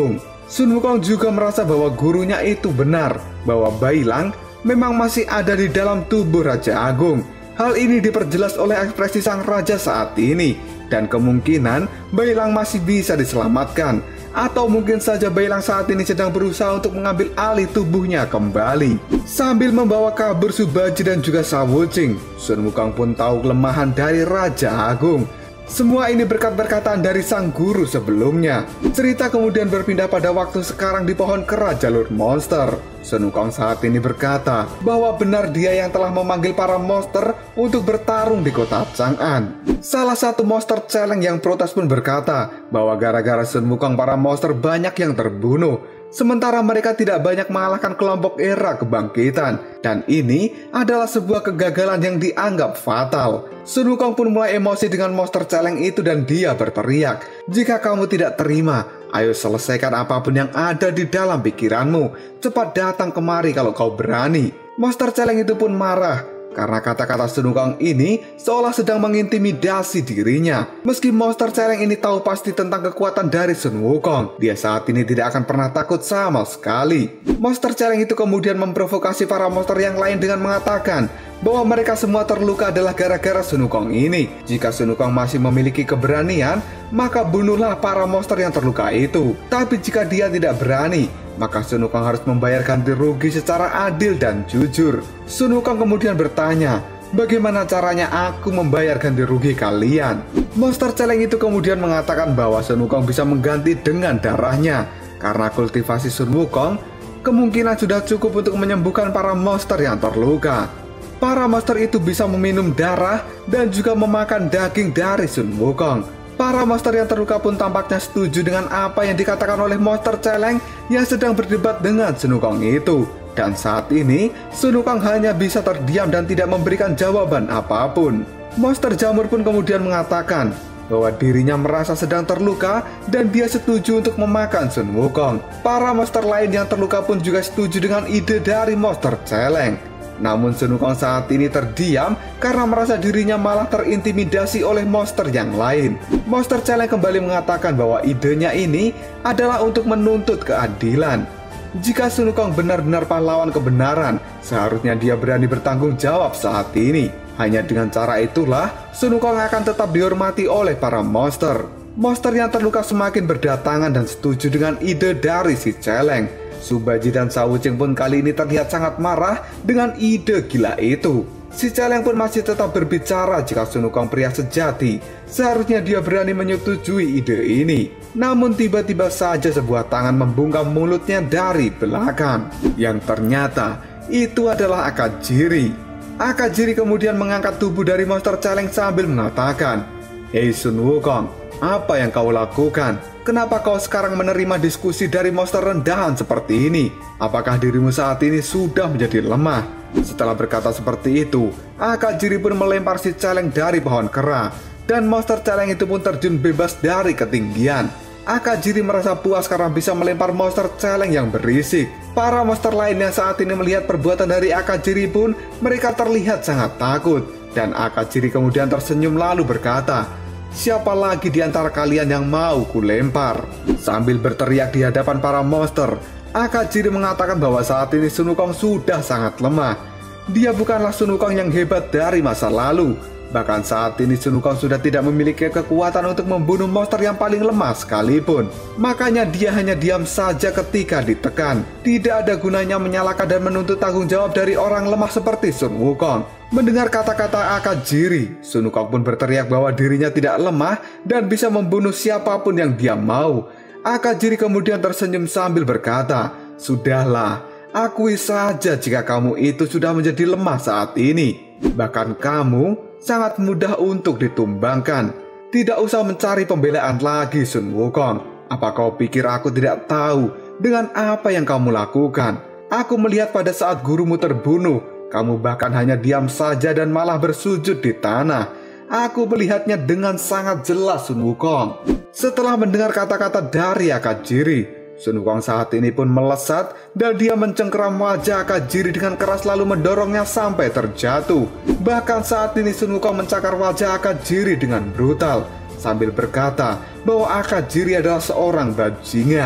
Sun Wukong juga merasa bahwa gurunya itu benar, bahwa Bailang memang masih ada di dalam tubuh Raja Agung. Hal ini diperjelas oleh ekspresi sang raja saat ini, dan kemungkinan Bailang masih bisa diselamatkan. Atau mungkin saja Bailang saat ini sedang berusaha untuk mengambil alih tubuhnya kembali. Sambil membawa kabur Subaji dan juga Sawuching, Sun Wukong pun tahu kelemahan dari Raja Agung. Semua ini berkat perkataan dari sang guru sebelumnya. Cerita kemudian berpindah pada waktu sekarang di pohon kera jalur monster. Sun Wukong saat ini berkata bahwa benar dia yang telah memanggil para monster untuk bertarung di kota Chang'an. Salah satu monster celeng yang protes pun berkata bahwa gara-gara Sun Wukong para monster banyak yang terbunuh, sementara mereka tidak banyak mengalahkan kelompok era kebangkitan. Dan ini adalah sebuah kegagalan yang dianggap fatal. Sun Wukong pun mulai emosi dengan monster celeng itu dan dia berteriak, "Jika kamu tidak terima, ayo selesaikan apapun yang ada di dalam pikiranmu. Cepat datang kemari kalau kau berani." Monster celeng itu pun marah karena kata-kata Sun Wukong ini seolah sedang mengintimidasi dirinya. Meski monster celeng ini tahu pasti tentang kekuatan dari Sun Wukong, dia saat ini tidak akan pernah takut sama sekali. Monster celeng itu kemudian memprovokasi para monster yang lain dengan mengatakan bahwa mereka semua terluka adalah gara-gara Sun Wukong ini. Jika Sun Wukong masih memiliki keberanian, maka bunuhlah para monster yang terluka itu. Tapi jika dia tidak berani, maka Sun Wukong harus membayar ganti rugi secara adil dan jujur. Sun Wukong kemudian bertanya, "Bagaimana caranya aku membayar ganti rugi kalian?" Monster celeng itu kemudian mengatakan bahwa Sun Wukong bisa mengganti dengan darahnya. Karena kultivasi Sun Wukong kemungkinan sudah cukup untuk menyembuhkan para monster yang terluka. Para monster itu bisa meminum darah dan juga memakan daging dari Sun Wukong. Para monster yang terluka pun tampaknya setuju dengan apa yang dikatakan oleh monster celeng yang sedang berdebat dengan Sun Wukong itu. Dan saat ini, Sun Wukong hanya bisa terdiam dan tidak memberikan jawaban apapun. Monster jamur pun kemudian mengatakan bahwa dirinya merasa sedang terluka dan dia setuju untuk memakan Sun Wukong. Para monster lain yang terluka pun juga setuju dengan ide dari monster celeng. Namun Sun Wukong saat ini terdiam karena merasa dirinya malah terintimidasi oleh monster yang lain. Monster celeng kembali mengatakan bahwa idenya ini adalah untuk menuntut keadilan. Jika Sun Wukong benar-benar pahlawan kebenaran, seharusnya dia berani bertanggung jawab saat ini. Hanya dengan cara itulah Sun Wukong akan tetap dihormati oleh para monster. Monster yang terluka semakin berdatangan dan setuju dengan ide dari si celeng. Subaji dan Sawuching pun kali ini terlihat sangat marah dengan ide gila itu. Si celeng pun masih tetap berbicara jika Sun Wukong pria sejati. Seharusnya dia berani menyetujui ide ini. Namun tiba-tiba saja sebuah tangan membungkam mulutnya dari belakang. Yang ternyata itu adalah Akajiri. Akajiri kemudian mengangkat tubuh dari monster celeng sambil mengatakan, "Hei Sun Wukong, apa yang kau lakukan? Kenapa kau sekarang menerima diskusi dari monster rendahan seperti ini? Apakah dirimu saat ini sudah menjadi lemah?" Setelah berkata seperti itu, Akajiri pun melempar si celeng dari pohon kera, dan monster celeng itu pun terjun bebas dari ketinggian. Akajiri merasa puas karena bisa melempar monster celeng yang berisik. Para monster lain yang saat ini melihat perbuatan dari Akajiri pun mereka terlihat sangat takut, dan Akajiri kemudian tersenyum lalu berkata, "Siapa lagi di antara kalian yang mau kulempar?" Sambil berteriak di hadapan para monster, Akajiri mengatakan bahwa saat ini Sun Wukong sudah sangat lemah. Dia bukanlah Sun Wukong yang hebat dari masa lalu. Bahkan saat ini Sun Wukong sudah tidak memiliki kekuatan untuk membunuh monster yang paling lemah sekalipun. Makanya dia hanya diam saja ketika ditekan. Tidak ada gunanya menyalahkan dan menuntut tanggung jawab dari orang lemah seperti Sun Wukong. Mendengar kata-kata Akajiri, Sun Wukong pun berteriak bahwa dirinya tidak lemah dan bisa membunuh siapapun yang dia mau. Akajiri kemudian tersenyum sambil berkata, "Sudahlah, akui saja jika kamu itu sudah menjadi lemah saat ini. Bahkan kamu sangat mudah untuk ditumbangkan. Tidak usah mencari pembelaan lagi, Sun Wukong. Apa kau pikir aku tidak tahu dengan apa yang kamu lakukan? Aku melihat pada saat gurumu terbunuh, kamu bahkan hanya diam saja dan malah bersujud di tanah. Aku melihatnya dengan sangat jelas, Sun Wukong." Setelah mendengar kata-kata dari Akajiri, Sun Wukong saat ini pun melesat dan dia mencengkeram wajah Akajiri dengan keras lalu mendorongnya sampai terjatuh. Bahkan saat ini Sun Wukong mencakar wajah Akajiri dengan brutal sambil berkata bahwa Akajiri adalah seorang bajingan.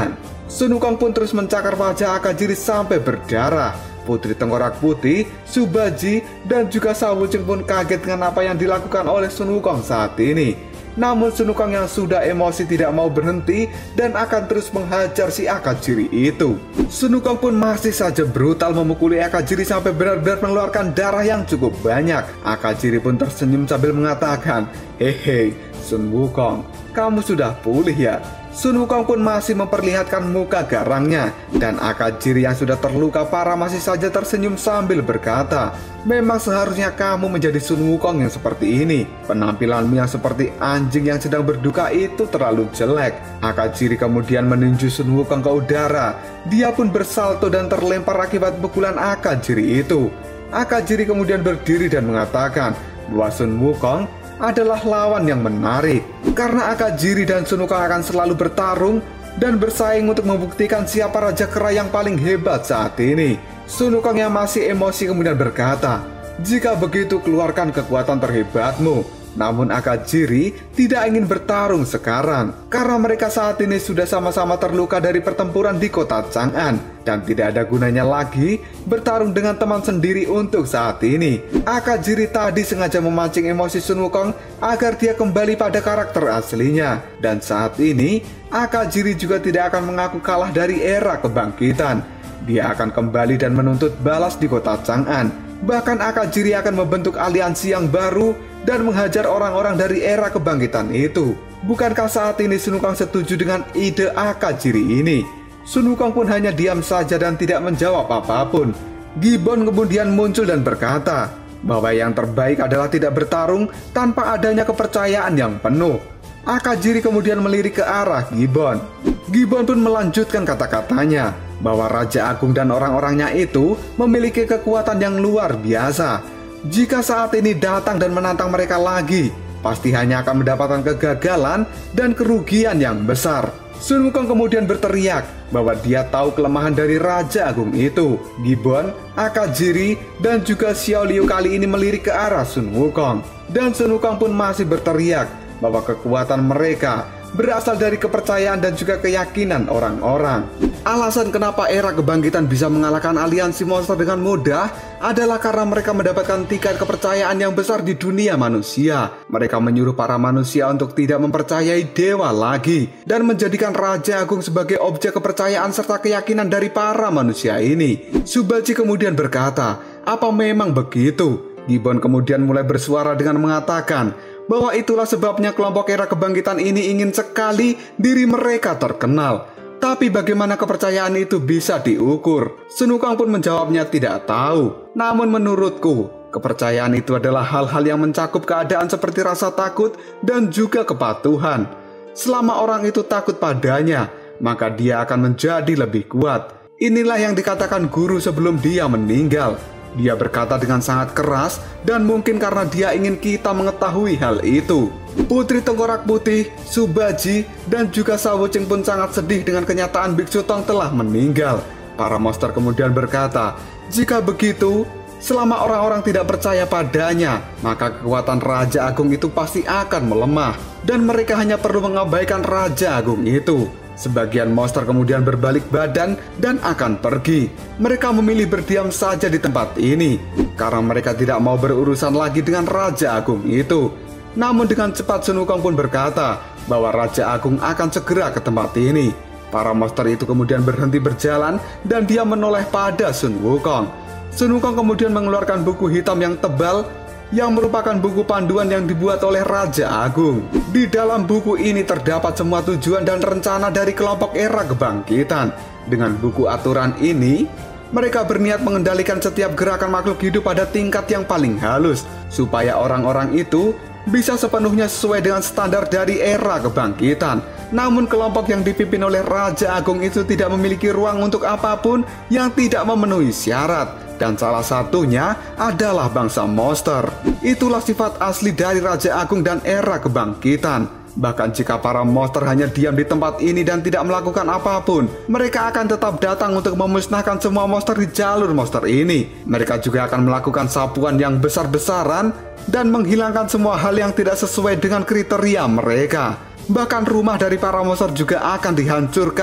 Sun Wukong pun terus mencakar wajah Akajiri sampai berdarah. Putri Tengkorak Putih, Subaji, dan juga Shao Wucheng pun kaget dengan apa yang dilakukan oleh Sun Wukong saat ini. Namun Sun Wukong yang sudah emosi tidak mau berhenti dan akan terus menghajar si Akajiri itu. Sun Wukong pun masih saja brutal memukuli Akajiri sampai benar-benar mengeluarkan darah yang cukup banyak. Akajiri pun tersenyum sambil mengatakan, "Hehe, Sun Wukong, kamu sudah pulih ya?" Sun Wukong pun masih memperlihatkan muka garangnya, dan Akajiri yang sudah terluka parah masih saja tersenyum sambil berkata, "Memang seharusnya kamu menjadi Sun Wukong yang seperti ini. Penampilanmu yang seperti anjing yang sedang berduka itu terlalu jelek." Akajiri kemudian meninju Sun Wukong ke udara. Dia pun bersalto dan terlempar akibat pukulan Akajiri itu. Akajiri kemudian berdiri dan mengatakan bahwa Sun Wukong adalah lawan yang menarik, karena Akajiri dan Sun Wukong akan selalu bertarung dan bersaing untuk membuktikan siapa raja kera yang paling hebat saat ini. Sun Wukong yang masih emosi kemudian berkata, "Jika begitu keluarkan kekuatan terhebatmu." Namun Akajiri tidak ingin bertarung sekarang, karena mereka saat ini sudah sama-sama terluka dari pertempuran di kota Chang'an, dan tidak ada gunanya lagi bertarung dengan teman sendiri untuk saat ini. Akajiri tadi sengaja memancing emosi Sun Wukong agar dia kembali pada karakter aslinya, dan saat ini Akajiri juga tidak akan mengaku kalah dari era kebangkitan. Dia akan kembali dan menuntut balas di kota Chang'an. Bahkan Akajiri akan membentuk aliansi yang baru dan menghajar orang-orang dari era kebangkitan itu. Bukankah saat ini Sun Wukong setuju dengan ide Akajiri ini? Sun Wukong pun hanya diam saja dan tidak menjawab apapun. Gibbon kemudian muncul dan berkata bahwa yang terbaik adalah tidak bertarung tanpa adanya kepercayaan yang penuh. Akajiri kemudian melirik ke arah Gibbon. Gibbon pun melanjutkan kata-katanya bahwa Raja Agung dan orang-orangnya itu memiliki kekuatan yang luar biasa. Jika saat ini datang dan menantang mereka lagi, pasti hanya akan mendapatkan kegagalan dan kerugian yang besar. Sun Wukong kemudian berteriak bahwa dia tahu kelemahan dari Raja Agung itu. Gibbon, Akajiri, dan juga Xiao Liu kali ini melirik ke arah Sun Wukong. Dan Sun Wukong pun masih berteriak bahwa kekuatan mereka berasal dari kepercayaan dan juga keyakinan orang-orang. Alasan kenapa era kebangkitan bisa mengalahkan aliansi monster dengan mudah adalah karena mereka mendapatkan tingkat kepercayaan yang besar di dunia manusia. Mereka menyuruh para manusia untuk tidak mempercayai dewa lagi dan menjadikan Raja Agung sebagai objek kepercayaan serta keyakinan dari para manusia ini. Subaji kemudian berkata, "Apa memang begitu?" Gibbon kemudian mulai bersuara dengan mengatakan bahwa itulah sebabnya kelompok era kebangkitan ini ingin sekali diri mereka terkenal. Tapi bagaimana kepercayaan itu bisa diukur? Sun Wukong pun menjawabnya tidak tahu. Namun menurutku, kepercayaan itu adalah hal-hal yang mencakup keadaan seperti rasa takut dan juga kepatuhan. Selama orang itu takut padanya, maka dia akan menjadi lebih kuat. Inilah yang dikatakan guru sebelum dia meninggal. Dia berkata dengan sangat keras dan mungkin karena dia ingin kita mengetahui hal itu. Putri Tengkorak Putih, Subaji, dan juga Shao Wucheng pun sangat sedih dengan kenyataan Biksu Tong telah meninggal. Para monster kemudian berkata, "Jika begitu, selama orang-orang tidak percaya padanya, maka kekuatan Raja Agung itu pasti akan melemah, dan mereka hanya perlu mengabaikan Raja Agung itu." Sebagian monster kemudian berbalik badan dan akan pergi. Mereka memilih berdiam saja di tempat ini karena mereka tidak mau berurusan lagi dengan Raja Agung itu. Namun dengan cepat Sun Wukong pun berkata bahwa Raja Agung akan segera ke tempat ini. Para monster itu kemudian berhenti berjalan dan dia menoleh pada Sun Wukong. Sun Wukong kemudian mengeluarkan buku hitam yang tebal yang merupakan buku panduan yang dibuat oleh Raja Agung. Di dalam buku ini terdapat semua tujuan dan rencana dari kelompok era kebangkitan. Dengan buku aturan ini, mereka berniat mengendalikan setiap gerakan makhluk hidup pada tingkat yang paling halus, supaya orang-orang itu bisa sepenuhnya sesuai dengan standar dari era kebangkitan. Namun kelompok yang dipimpin oleh Raja Agung itu tidak memiliki ruang untuk apapun yang tidak memenuhi syarat. Dan salah satunya adalah bangsa monster. Itulah sifat asli dari Raja Agung dan era kebangkitan. Bahkan jika para monster hanya diam di tempat ini dan tidak melakukan apapun, mereka akan tetap datang untuk memusnahkan semua monster di jalur monster ini. Mereka juga akan melakukan sapuan yang besar-besaran dan menghilangkan semua hal yang tidak sesuai dengan kriteria mereka. Bahkan rumah dari para monster juga akan dihancurkan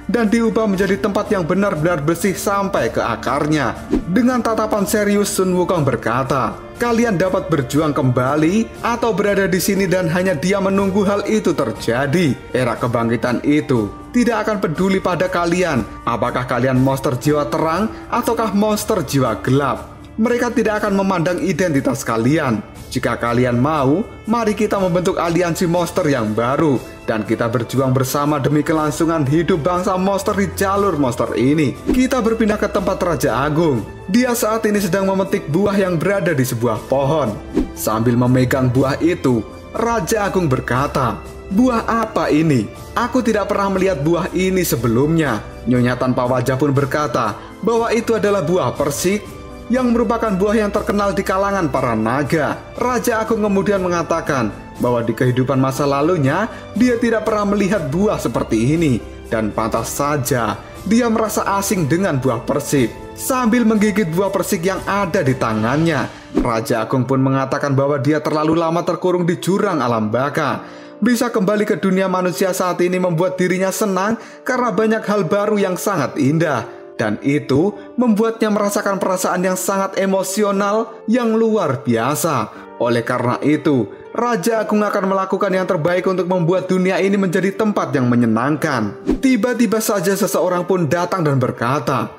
dan diubah menjadi tempat yang benar-benar bersih sampai ke akarnya. Dengan tatapan serius, Sun Wukong berkata, "Kalian dapat berjuang kembali atau berada di sini dan hanya dia menunggu hal itu terjadi. Era kebangkitan itu tidak akan peduli pada kalian, apakah kalian monster jiwa terang ataukah monster jiwa gelap. Mereka tidak akan memandang identitas kalian. Jika kalian mau, mari kita membentuk aliansi monster yang baru dan kita berjuang bersama demi kelangsungan hidup bangsa monster di jalur monster ini." Kita berpindah ke tempat Raja Agung. Dia saat ini sedang memetik buah yang berada di sebuah pohon. Sambil memegang buah itu, Raja Agung berkata, "Buah apa ini? Aku tidak pernah melihat buah ini sebelumnya." Nyonya tanpa wajah pun berkata bahwa itu adalah buah persik, yang merupakan buah yang terkenal di kalangan para naga. Raja Agung kemudian mengatakan bahwa di kehidupan masa lalunya dia tidak pernah melihat buah seperti ini, dan pantas saja dia merasa asing dengan buah persik. Sambil menggigit buah persik yang ada di tangannya, Raja Agung pun mengatakan bahwa dia terlalu lama terkurung di jurang alam baka. Bisa kembali ke dunia manusia saat ini membuat dirinya senang karena banyak hal baru yang sangat indah. Dan itu membuatnya merasakan perasaan yang sangat emosional yang luar biasa. Oleh karena itu, Raja Agung akan melakukan yang terbaik untuk membuat dunia ini menjadi tempat yang menyenangkan. Tiba-tiba saja seseorang pun datang dan berkata,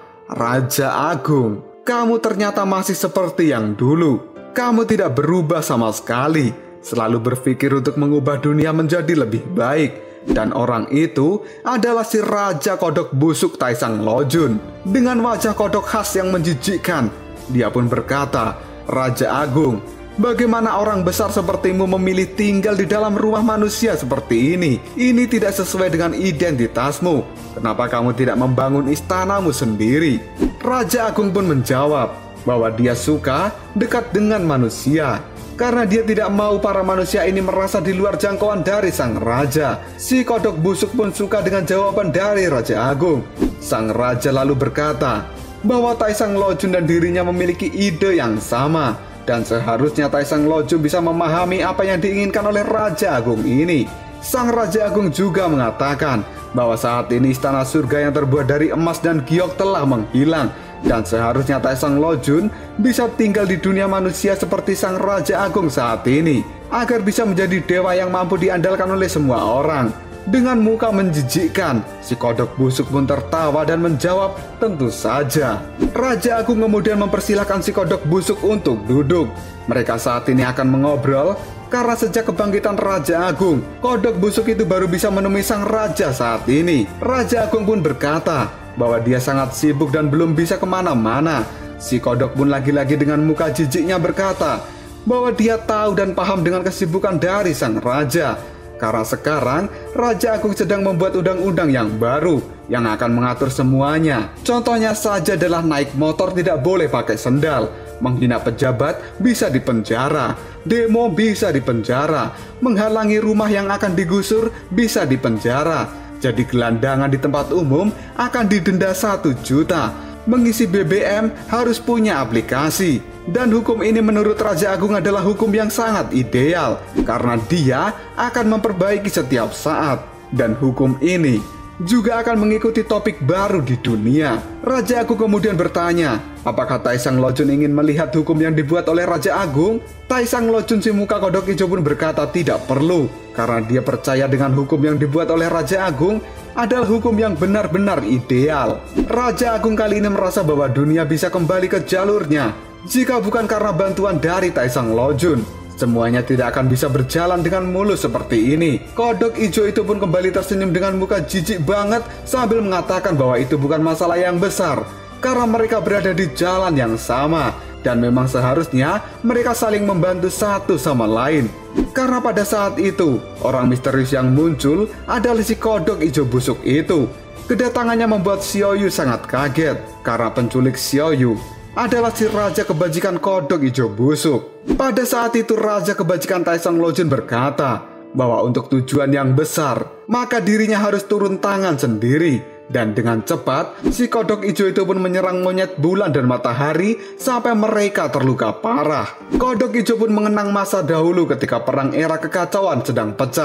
"Raja Agung, kamu ternyata masih seperti yang dulu. Kamu tidak berubah sama sekali. Selalu berpikir untuk mengubah dunia menjadi lebih baik." Dan orang itu adalah si Raja Kodok Busuk Taisang Lojun. Dengan wajah kodok khas yang menjijikkan, dia pun berkata, "Raja Agung, bagaimana orang besar sepertimu memilih tinggal di dalam rumah manusia seperti ini? Ini tidak sesuai dengan identitasmu. Kenapa kamu tidak membangun istanamu sendiri?" Raja Agung pun menjawab bahwa dia suka dekat dengan manusia, karena dia tidak mau para manusia ini merasa di luar jangkauan dari sang raja. Si kodok busuk pun suka dengan jawaban dari Raja Agung. Sang raja lalu berkata bahwa Taisang Lojun dan dirinya memiliki ide yang sama, dan seharusnya Taisang Lojun bisa memahami apa yang diinginkan oleh Raja Agung ini. Sang Raja Agung juga mengatakan bahwa saat ini istana surga yang terbuat dari emas dan giok telah menghilang, dan seharusnya Taisang Lojun bisa tinggal di dunia manusia seperti sang Raja Agung saat ini, agar bisa menjadi dewa yang mampu diandalkan oleh semua orang. Dengan muka menjijikkan, si kodok busuk pun tertawa dan menjawab, "Tentu saja." Raja Agung kemudian mempersilahkan si kodok busuk untuk duduk. Mereka saat ini akan mengobrol, karena sejak kebangkitan Raja Agung, kodok busuk itu baru bisa menemui sang raja saat ini. Raja Agung pun berkata bahwa dia sangat sibuk dan belum bisa kemana-mana. Si kodok pun lagi-lagi dengan muka jijiknya berkata bahwa dia tahu dan paham dengan kesibukan dari sang raja, karena sekarang Raja Agung sedang membuat undang-undang yang baru yang akan mengatur semuanya. Contohnya saja adalah naik motor tidak boleh pakai sendal, menghina pejabat bisa dipenjara, demo bisa dipenjara, menghalangi rumah yang akan digusur bisa dipenjara, jadi gelandangan di tempat umum akan didenda 1 juta, mengisi BBM harus punya aplikasi. Dan hukum ini menurut Raja Agung adalah hukum yang sangat ideal, karena dia akan memperbaiki setiap saat. Dan hukum ini juga akan mengikuti topik baru di dunia. Raja Agung kemudian bertanya, apakah Taisang Lojun ingin melihat hukum yang dibuat oleh Raja Agung? Taisang Lojun si muka kodok hijau pun berkata tidak perlu, karena dia percaya dengan hukum yang dibuat oleh Raja Agung adalah hukum yang benar-benar ideal. Raja Agung kali ini merasa bahwa dunia bisa kembali ke jalurnya. Jika bukan karena bantuan dari Taisang Lojun, semuanya tidak akan bisa berjalan dengan mulus seperti ini. Kodok hijau itu pun kembali tersenyum dengan muka jijik banget sambil mengatakan bahwa itu bukan masalah yang besar, karena mereka berada di jalan yang sama, dan memang seharusnya mereka saling membantu satu sama lain. Karena pada saat itu, orang misterius yang muncul adalah si kodok hijau busuk itu. Kedatangannya membuat Xiaoyu sangat kaget, karena penculik Xiaoyu adalah si Raja Kebajikan Kodok Hijau Busuk. Pada saat itu Raja Kebajikan Taisang Lojun berkata bahwa untuk tujuan yang besar, maka dirinya harus turun tangan sendiri. Dan dengan cepat, si kodok hijau itu pun menyerang monyet bulan dan matahari sampai mereka terluka parah. Kodok hijau pun mengenang masa dahulu ketika perang era kekacauan sedang pecah.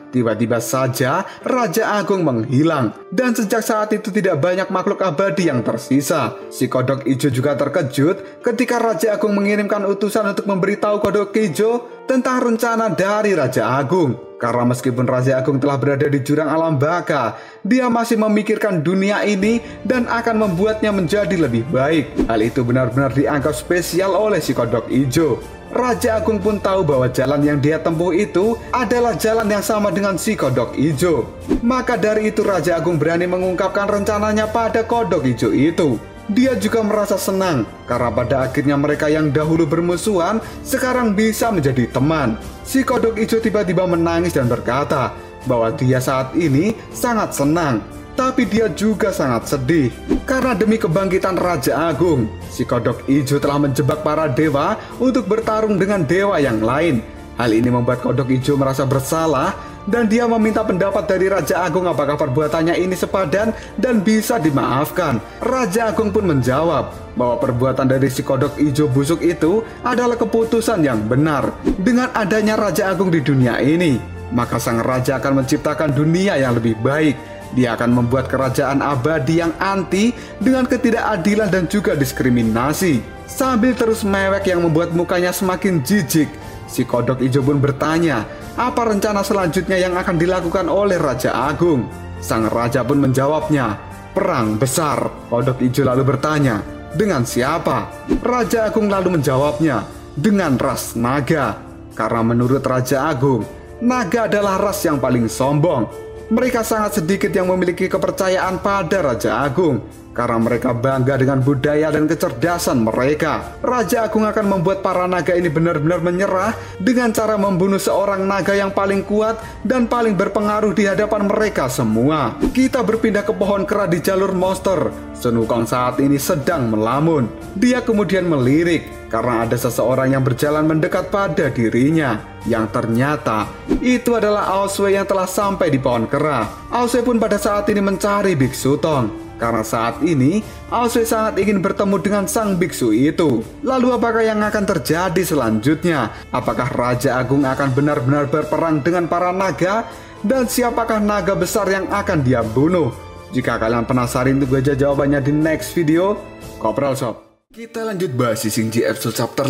Tiba-tiba saja Raja Agung menghilang, dan sejak saat itu tidak banyak makhluk abadi yang tersisa. Si Kodok Ijo juga terkejut ketika Raja Agung mengirimkan utusan untuk memberitahu Kodok Ijo tentang rencana dari Raja Agung. Karena meskipun Raja Agung telah berada di jurang alam baka, dia masih memikirkan dunia ini dan akan membuatnya menjadi lebih baik. Hal itu benar-benar dianggap spesial oleh si Kodok Ijo. Raja Agung pun tahu bahwa jalan yang dia tempuh itu adalah jalan yang sama dengan si Kodok Ijo. Maka dari itu Raja Agung berani mengungkapkan rencananya pada Kodok Ijo itu. Dia juga merasa senang karena pada akhirnya mereka yang dahulu bermusuhan sekarang bisa menjadi teman. Si Kodok Ijo tiba-tiba menangis dan berkata bahwa dia saat ini sangat senang. Tapi dia juga sangat sedih karena demi kebangkitan Raja Agung, si Kodok Ijo telah menjebak para dewa untuk bertarung dengan dewa yang lain. Hal ini membuat Kodok Ijo merasa bersalah dan dia meminta pendapat dari Raja Agung apakah perbuatannya ini sepadan dan bisa dimaafkan. Raja Agung pun menjawab bahwa perbuatan dari si Kodok Ijo busuk itu adalah keputusan yang benar. Dengan adanya Raja Agung di dunia ini, maka sang raja akan menciptakan dunia yang lebih baik. Dia akan membuat kerajaan abadi yang anti dengan ketidakadilan dan juga diskriminasi. Sambil terus mewek yang membuat mukanya semakin jijik, si Kodok Ijo pun bertanya, apa rencana selanjutnya yang akan dilakukan oleh Raja Agung? Sang raja pun menjawabnya, perang besar. Kodok Ijo lalu bertanya, dengan siapa? Raja Agung lalu menjawabnya, dengan ras naga. Karena menurut Raja Agung, naga adalah ras yang paling sombong. Mereka sangat sedikit yang memiliki kepercayaan pada Raja Agung karena mereka bangga dengan budaya dan kecerdasan mereka. Raja Agung akan membuat para naga ini benar-benar menyerah dengan cara membunuh seorang naga yang paling kuat dan paling berpengaruh di hadapan mereka semua. Kita berpindah ke pohon kera di jalur monster. Sun Wukong saat ini sedang melamun. Dia kemudian melirik karena ada seseorang yang berjalan mendekat pada dirinya, yang ternyata itu adalah Aosway yang telah sampai di pohon kera. Aosway pun pada saat ini mencari Biksu Tong karena saat ini Aosway sangat ingin bertemu dengan sang biksu itu. Lalu apakah yang akan terjadi selanjutnya? Apakah Raja Agung akan benar-benar berperang dengan para naga? Dan siapakah naga besar yang akan dia bunuh? Jika kalian penasaran, tunggu aja jawabannya di next video. Kopral Shop. Kita lanjut bahas Sising episode chapter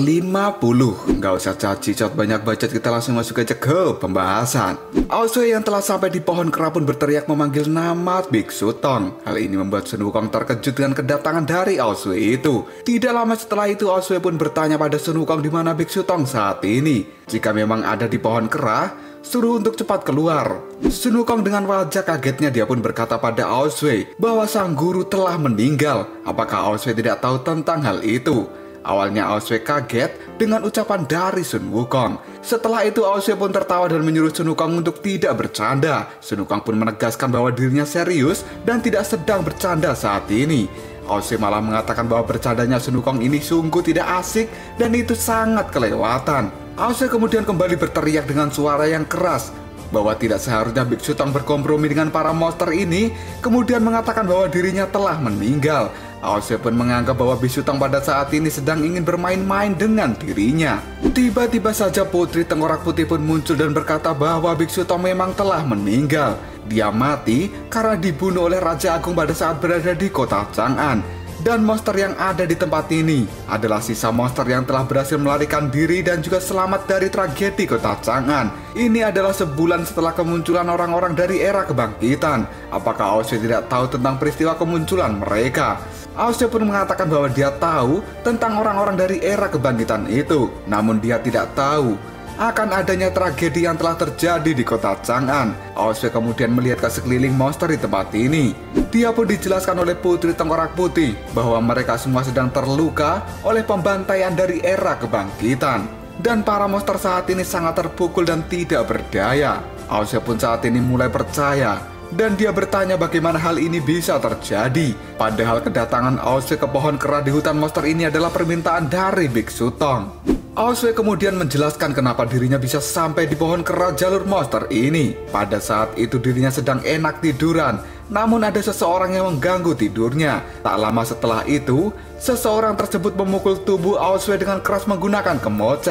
50. Nggak usah cacicot banyak bacot, kita langsung masuk aja ke pembahasan. Aosway yang telah sampai di pohon kera pun berteriak memanggil nama Biksu Tong. Hal ini membuat Sun Wukong terkejut dengan kedatangan dari Aosway itu. Tidak lama setelah itu Aosway pun bertanya pada Sun Wukong di mana Biksu Tong saat ini. Jika memang ada di pohon kera, suruh untuk cepat keluar. Sun Wukong dengan wajah kagetnya dia pun berkata pada Aosway bahwa sang guru telah meninggal. Apakah Aosway tidak tahu tentang hal itu? Awalnya Aosway kaget dengan ucapan dari Sun Wukong. Setelah itu Aosway pun tertawa dan menyuruh Sun Wukong untuk tidak bercanda. Sun Wukong pun menegaskan bahwa dirinya serius dan tidak sedang bercanda saat ini. Aosway malah mengatakan bahwa bercandanya Sun Wukong ini sungguh tidak asik dan itu sangat kelewatan. Aosway kemudian kembali berteriak dengan suara yang keras bahwa tidak seharusnya Biksu Tong berkompromi dengan para monster ini, kemudian mengatakan bahwa dirinya telah meninggal. Aosway pun menganggap bahwa Biksu Tong pada saat ini sedang ingin bermain-main dengan dirinya. Tiba-tiba saja Putri Tengkorak Putih pun muncul dan berkata bahwa Biksu Tong memang telah meninggal. Dia mati karena dibunuh oleh Raja Agung pada saat berada di kota Chang'an. Dan monster yang ada di tempat ini adalah sisa monster yang telah berhasil melarikan diri dan juga selamat dari tragedi kota Chang'an. Ini adalah sebulan setelah kemunculan orang-orang dari era kebangkitan. Apakah Aosway tidak tahu tentang peristiwa kemunculan mereka? Aosway pun mengatakan bahwa dia tahu tentang orang-orang dari era kebangkitan itu. Namun dia tidak tahu akan adanya tragedi yang telah terjadi di kota Chang'an. Aosway kemudian melihat ke sekeliling monster di tempat ini. Dia pun dijelaskan oleh Putri Tengkorak Putih bahwa mereka semua sedang terluka oleh pembantaian dari era kebangkitan. Dan para monster saat ini sangat terpukul dan tidak berdaya. Aosway pun saat ini mulai percaya dan dia bertanya bagaimana hal ini bisa terjadi. Padahal kedatangan Aosway ke pohon kera di hutan monster ini adalah permintaan dari Biksu Tong. Aosway kemudian menjelaskan kenapa dirinya bisa sampai di pohon kera jalur monster ini. Pada saat itu dirinya sedang enak tiduran, namun ada seseorang yang mengganggu tidurnya. Tak lama setelah itu, seseorang tersebut memukul tubuh Aosway dengan keras menggunakan kemoceng.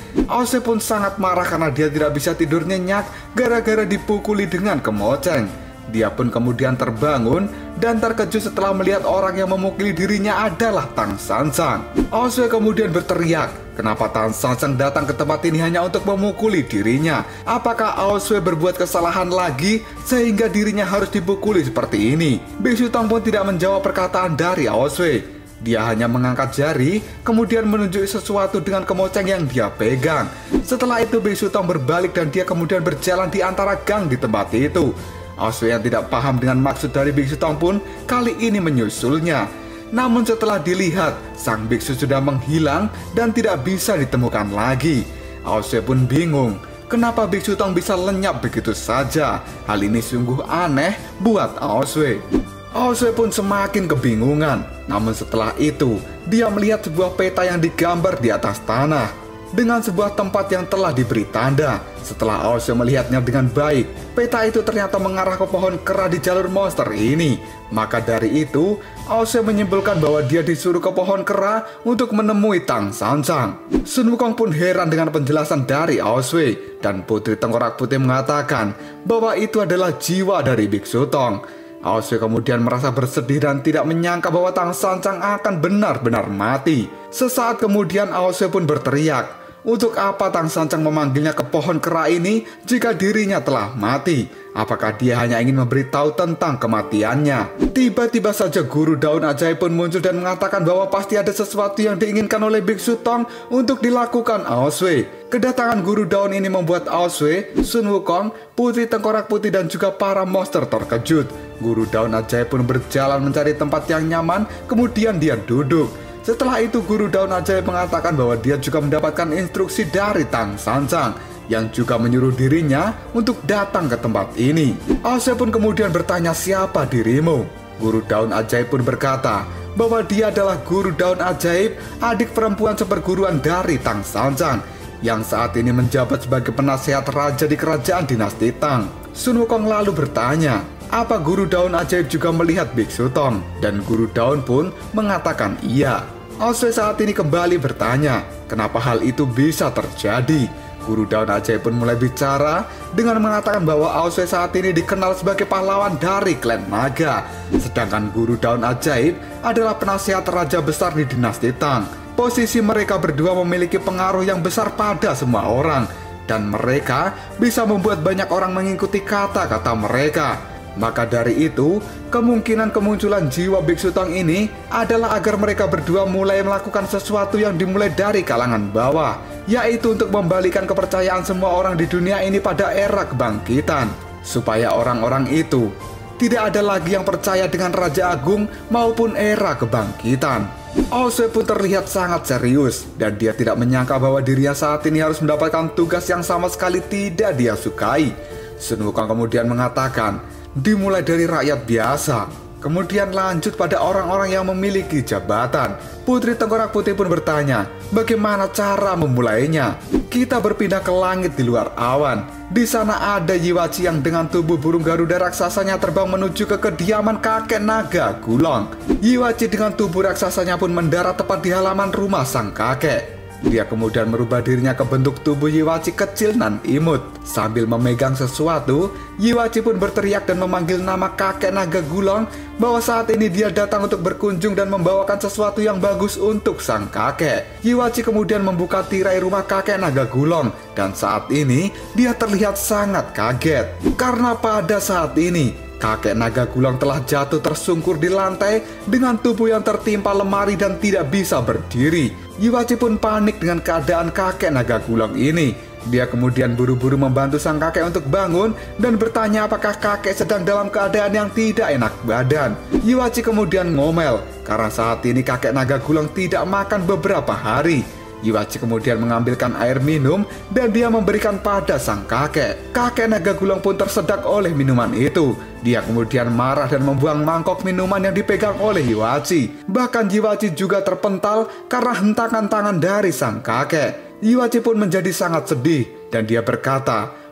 Aoswe pun sangat marah karena dia tidak bisa tidur nyenyak gara-gara dipukuli dengan kemoceng. Dia pun kemudian terbangun dan terkejut setelah melihat orang yang memukuli dirinya adalah Tang Sanzang. Aoswe kemudian berteriak, kenapa Tang Sanzang datang ke tempat ini hanya untuk memukuli dirinya? Apakah Aoswe berbuat kesalahan lagi sehingga dirinya harus dipukuli seperti ini? Biksu Tong pun tidak menjawab perkataan dari Aoswe. Dia hanya mengangkat jari, kemudian menunjuk sesuatu dengan kemoceng yang dia pegang. Setelah itu Biksu Tong berbalik dan dia kemudian berjalan di antara gang di tempat itu. Aoswe yang tidak paham dengan maksud dari Biksu Tong pun kali ini menyusulnya. Namun setelah dilihat, sang biksu sudah menghilang dan tidak bisa ditemukan lagi. Aoswe pun bingung, kenapa Biksu Tong bisa lenyap begitu saja? Hal ini sungguh aneh buat Aoswe. Aoswe pun semakin kebingungan. Namun setelah itu, dia melihat sebuah peta yang digambar di atas tanah dengan sebuah tempat yang telah diberi tanda. Setelah Aoswe melihatnya dengan baik, peta itu ternyata mengarah ke pohon kera di jalur monster ini. Maka dari itu, Aoswe menyimpulkan bahwa dia disuruh ke pohon kera untuk menemui Tang Sanzang. Sun Wukong pun heran dengan penjelasan dari Aoswe, dan Putri Tengkorak Putih mengatakan bahwa itu adalah jiwa dari Biksu Tong. Aoswe kemudian merasa bersedih dan tidak menyangka bahwa Tang Sanzang akan benar-benar mati. Sesaat kemudian Aoswe pun berteriak, untuk apa Tang Sanzang memanggilnya ke pohon kera ini jika dirinya telah mati? Apakah dia hanya ingin memberitahu tentang kematiannya? Tiba-tiba saja Guru Daun Ajaib pun muncul dan mengatakan bahwa pasti ada sesuatu yang diinginkan oleh Biksu Tong untuk dilakukan Aoswe. Kedatangan Guru Daun ini membuat Aoswe, Sun Wukong, Putri Tengkorak Putih dan juga para monster terkejut. Guru Daun Ajaib pun berjalan mencari tempat yang nyaman, kemudian dia duduk. Setelah itu Guru Daun Ajaib mengatakan bahwa dia juga mendapatkan instruksi dari Tang Sanzang yang juga menyuruh dirinya untuk datang ke tempat ini. Aoswe pun kemudian bertanya, siapa dirimu? Guru Daun Ajaib pun berkata bahwa dia adalah Guru Daun Ajaib, adik perempuan seperguruan dari Tang Sanzang, yang saat ini menjabat sebagai penasehat raja di kerajaan dinasti Tang. Sun Wukong lalu bertanya, apa Guru Daun Ajaib juga melihat Biksu Tong? Dan Guru Daun pun mengatakan iya. Aoswe saat ini kembali bertanya, kenapa hal itu bisa terjadi? Guru Daun Ajaib pun mulai bicara dengan mengatakan bahwa Aoswe saat ini dikenal sebagai pahlawan dari klan naga. Sedangkan Guru Daun Ajaib adalah penasehat raja besar di dinasti Tang. Posisi mereka berdua memiliki pengaruh yang besar pada semua orang, dan mereka bisa membuat banyak orang mengikuti kata-kata mereka. Maka dari itu, kemungkinan kemunculan jiwa Biksu Tong ini adalah agar mereka berdua mulai melakukan sesuatu yang dimulai dari kalangan bawah, yaitu untuk membalikan kepercayaan semua orang di dunia ini pada era kebangkitan, supaya orang-orang itu tidak ada lagi yang percaya dengan Raja Agung maupun era kebangkitan. Aoswe pun terlihat sangat serius, dan dia tidak menyangka bahwa dirinya saat ini harus mendapatkan tugas yang sama sekali tidak dia sukai. Sun Wukong kemudian mengatakan, dimulai dari rakyat biasa, kemudian lanjut pada orang-orang yang memiliki jabatan. Putri Tengkorak Putih pun bertanya, bagaimana cara memulainya? Kita berpindah ke langit di luar awan. Di sana ada Yiwachi yang dengan tubuh burung Garuda raksasanya terbang menuju ke kediaman kakek naga Gulong. Yiwachi dengan tubuh raksasanya pun mendarat tepat di halaman rumah sang kakek. Dia kemudian merubah dirinya ke bentuk tubuh Yiwachi kecil dan imut. Sambil memegang sesuatu, Yiwachi pun berteriak dan memanggil nama kakek naga Gulong bahwa saat ini dia datang untuk berkunjung dan membawakan sesuatu yang bagus untuk sang kakek. Yiwachi kemudian membuka tirai rumah kakek naga Gulong, dan saat ini dia terlihat sangat kaget karena pada saat ini kakek naga Gulong telah jatuh tersungkur di lantai dengan tubuh yang tertimpa lemari dan tidak bisa berdiri. Yiwachi pun panik dengan keadaan kakek naga Gulong ini. Dia kemudian buru-buru membantu sang kakek untuk bangun dan bertanya apakah kakek sedang dalam keadaan yang tidak enak badan. Yiwachi kemudian ngomel karena saat ini kakek naga Gulong tidak makan beberapa hari. Yiwachi kemudian mengambilkan air minum dan dia memberikan pada sang kakek. Kakek naga Gulong pun tersedak oleh minuman itu. Dia kemudian marah dan membuang mangkok minuman yang dipegang oleh Yiwachi. Bahkan Yiwachi juga terpental karena hentakan tangan dari sang kakek. Yiwachi pun menjadi sangat sedih dan dia berkata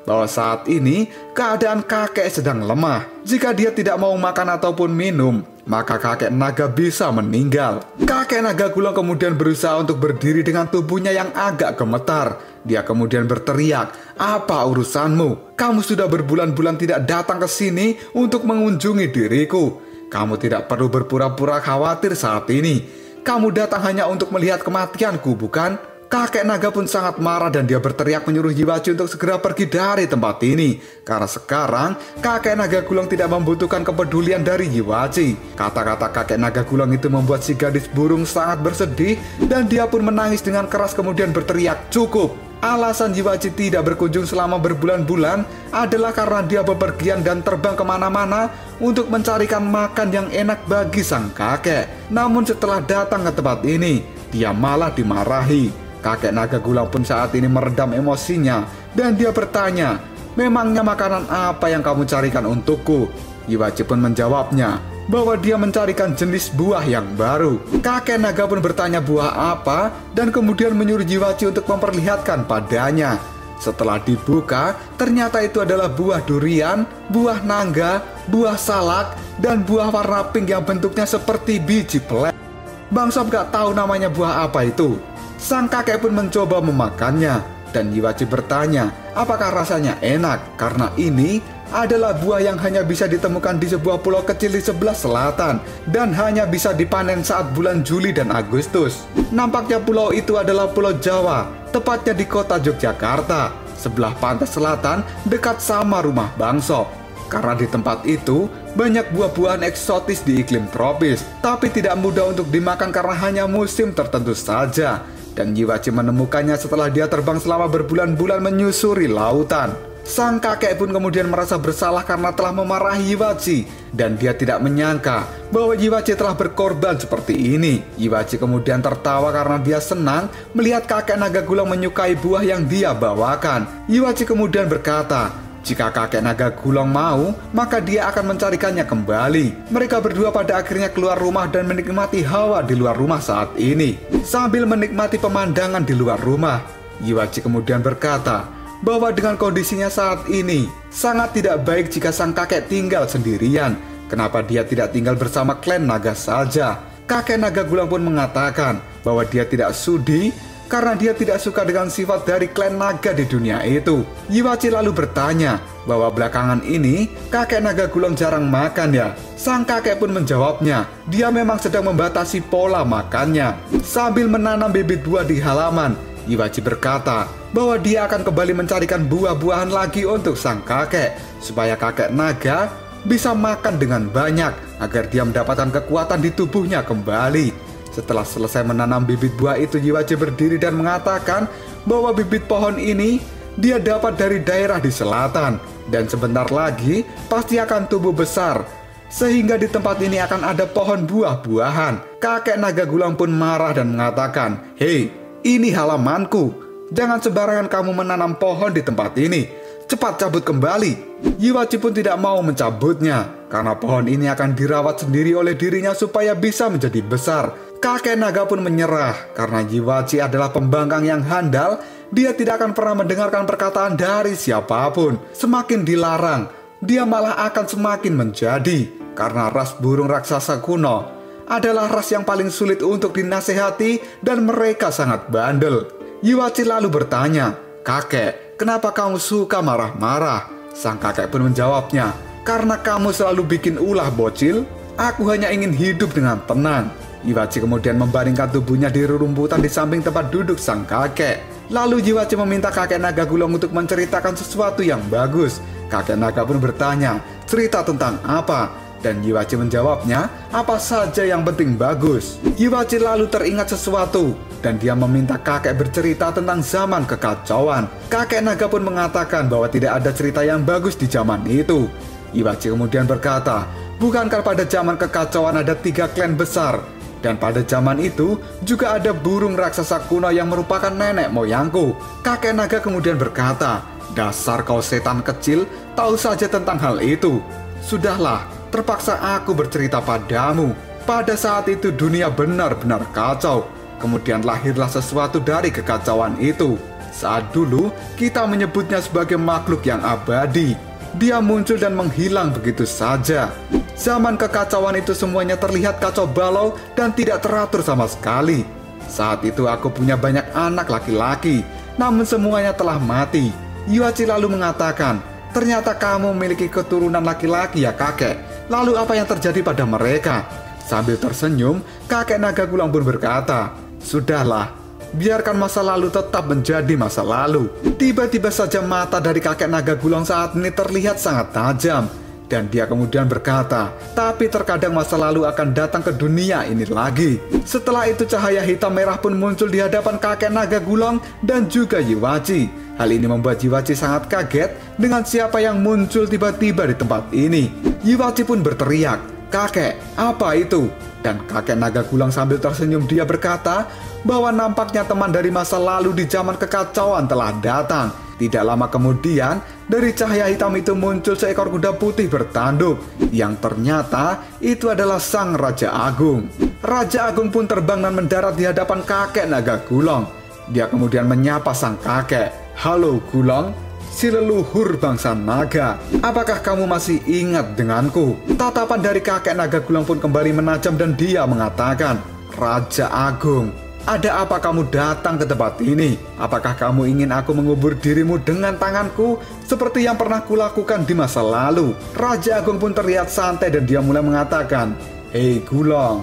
bahwa saat ini keadaan kakek sedang lemah. Jika dia tidak mau makan ataupun minum, maka kakek naga bisa meninggal. Kakek naga Gulung kemudian berusaha untuk berdiri dengan tubuhnya yang agak gemetar. Dia kemudian berteriak, "Apa urusanmu? Kamu sudah berbulan-bulan tidak datang ke sini untuk mengunjungi diriku. Kamu tidak perlu berpura-pura khawatir saat ini. Kamu datang hanya untuk melihat kematianku, bukan?" Kakek naga pun sangat marah dan dia berteriak menyuruh Yiwachi untuk segera pergi dari tempat ini. Karena sekarang kakek naga Gulung tidak membutuhkan kepedulian dari Yiwachi. Kata-kata kakek naga Gulung itu membuat si gadis burung sangat bersedih dan dia pun menangis dengan keras kemudian berteriak, "Cukup!" Alasan Yiwachi tidak berkunjung selama berbulan-bulan adalah karena dia bepergian dan terbang kemana-mana untuk mencarikan makan yang enak bagi sang kakek. Namun setelah datang ke tempat ini, dia malah dimarahi. Kakek naga Gulung pun saat ini meredam emosinya dan dia bertanya, "Memangnya makanan apa yang kamu carikan untukku?" Yiwachi pun menjawabnya bahwa dia mencarikan jenis buah yang baru. Kakek naga pun bertanya buah apa dan kemudian menyuruh Yiwachi untuk memperlihatkan padanya. Setelah dibuka, ternyata itu adalah buah durian, buah nangga, buah salak, dan buah warna pink yang bentuknya seperti biji pelek. Bang Sob gak tahu namanya buah apa itu. Sang kakek pun mencoba memakannya dan Yiwachi bertanya apakah rasanya enak karena ini adalah buah yang hanya bisa ditemukan di sebuah pulau kecil di sebelah selatan dan hanya bisa dipanen saat bulan Juli dan Agustus. Nampaknya pulau itu adalah Pulau Jawa, tepatnya di kota Yogyakarta, sebelah pantai selatan dekat sama rumah Bang Sob. Karena di tempat itu banyak buah-buahan eksotis di iklim tropis, tapi tidak mudah untuk dimakan karena hanya musim tertentu saja. Dan Yiwachi menemukannya setelah dia terbang selama berbulan-bulan menyusuri lautan. Sang kakek pun kemudian merasa bersalah karena telah memarahi Yiwachi, dan dia tidak menyangka bahwa Yiwachi telah berkorban seperti ini. Yiwachi kemudian tertawa karena dia senang melihat kakek naga Gulung menyukai buah yang dia bawakan. Yiwachi kemudian berkata, jika kakek naga Gulung mau, maka dia akan mencarikannya kembali. Mereka berdua pada akhirnya keluar rumah dan menikmati hawa di luar rumah saat ini. Sambil menikmati pemandangan di luar rumah, Yiwachi kemudian berkata bahwa dengan kondisinya saat ini, sangat tidak baik jika sang kakek tinggal sendirian. Kenapa dia tidak tinggal bersama klan naga saja? Kakek naga Gulung pun mengatakan bahwa dia tidak sudi karena dia tidak suka dengan sifat dari klan naga di dunia itu. Yiwachi lalu bertanya bahwa belakangan ini kakek naga Gulung jarang makan ya. Sang kakek pun menjawabnya, dia memang sedang membatasi pola makannya. Sambil menanam bibit buah di halaman, Yiwachi berkata bahwa dia akan kembali mencarikan buah-buahan lagi untuk sang kakek, supaya kakek naga bisa makan dengan banyak agar dia mendapatkan kekuatan di tubuhnya kembali. Setelah selesai menanam bibit buah itu, Yiwachi berdiri dan mengatakan bahwa bibit pohon ini dia dapat dari daerah di selatan dan sebentar lagi pasti akan tumbuh besar sehingga di tempat ini akan ada pohon buah-buahan. Kakek naga Gulung pun marah dan mengatakan, "Hei, ini halamanku. Jangan sembarangan kamu menanam pohon di tempat ini. Cepat cabut kembali." Yiwachi pun tidak mau mencabutnya karena pohon ini akan dirawat sendiri oleh dirinya supaya bisa menjadi besar. Kakek naga pun menyerah karena Yiwachi adalah pembangkang yang handal. Dia tidak akan pernah mendengarkan perkataan dari siapapun. Semakin dilarang, dia malah akan semakin menjadi. Karena ras burung raksasa kuno adalah ras yang paling sulit untuk dinasehati dan mereka sangat bandel. Yiwachi lalu bertanya, "Kakek, kenapa kamu suka marah-marah?" Sang kakek pun menjawabnya, "Karena kamu selalu bikin ulah bocil. Aku hanya ingin hidup dengan tenang." Yiwachi kemudian membaringkan tubuhnya di rerumputan di samping tempat duduk sang kakek. Lalu Yiwachi meminta kakek naga Gulung untuk menceritakan sesuatu yang bagus. Kakek naga pun bertanya, "Cerita tentang apa?" Dan Yiwachi menjawabnya, "Apa saja yang penting bagus." Yiwachi lalu teringat sesuatu dan dia meminta kakek bercerita tentang zaman kekacauan. Kakek naga pun mengatakan bahwa tidak ada cerita yang bagus di zaman itu. Yiwachi kemudian berkata, "Bukankah pada zaman kekacauan ada 3 klan besar? Dan pada zaman itu juga ada burung raksasa kuno yang merupakan nenek moyangku." Kakek naga kemudian berkata, "Dasar kau setan kecil, tahu saja tentang hal itu. Sudahlah, terpaksa aku bercerita padamu. Pada saat itu dunia benar-benar kacau. Kemudian lahirlah sesuatu dari kekacauan itu. Saat dulu kita menyebutnya sebagai makhluk yang abadi. Dia muncul dan menghilang begitu saja. Zaman kekacauan itu semuanya terlihat kacau balau dan tidak teratur sama sekali. Saat itu aku punya banyak anak laki-laki, namun semuanya telah mati. Yuachi lalu mengatakan, ternyata kamu memiliki keturunan laki-laki ya kakek. Lalu apa yang terjadi pada mereka? Sambil tersenyum, kakek naga gulang pun berkata, sudahlah, biarkan masa lalu tetap menjadi masa lalu. Tiba-tiba saja mata dari kakek naga gulang saat ini terlihat sangat tajam. Dan dia kemudian berkata, tapi terkadang masa lalu akan datang ke dunia ini lagi. Setelah itu cahaya hitam merah pun muncul di hadapan kakek naga gulang dan juga Yuachi. Hal ini membuat Yuachi sangat kaget dengan siapa yang muncul tiba-tiba di tempat ini. Yuachi pun berteriak, kakek, apa itu? Dan kakek naga gulang sambil tersenyum dia berkata bahwa nampaknya teman dari masa lalu di zaman kekacauan telah datang. Tidak lama kemudian, dari cahaya hitam itu muncul seekor kuda putih bertanduk, yang ternyata itu adalah sang Raja Agung. Raja Agung pun terbang dan mendarat di hadapan kakek naga gulang. Dia kemudian menyapa sang kakek, halo Gulang, si leluhur bangsa naga. Apakah kamu masih ingat denganku? Tatapan dari kakek naga gulang pun kembali menajam dan dia mengatakan, Raja Agung, ada apa kamu datang ke tempat ini? Apakah kamu ingin aku mengubur dirimu dengan tanganku seperti yang pernah kulakukan di masa lalu? Raja Agung pun terlihat santai dan dia mulai mengatakan, hei Gulang,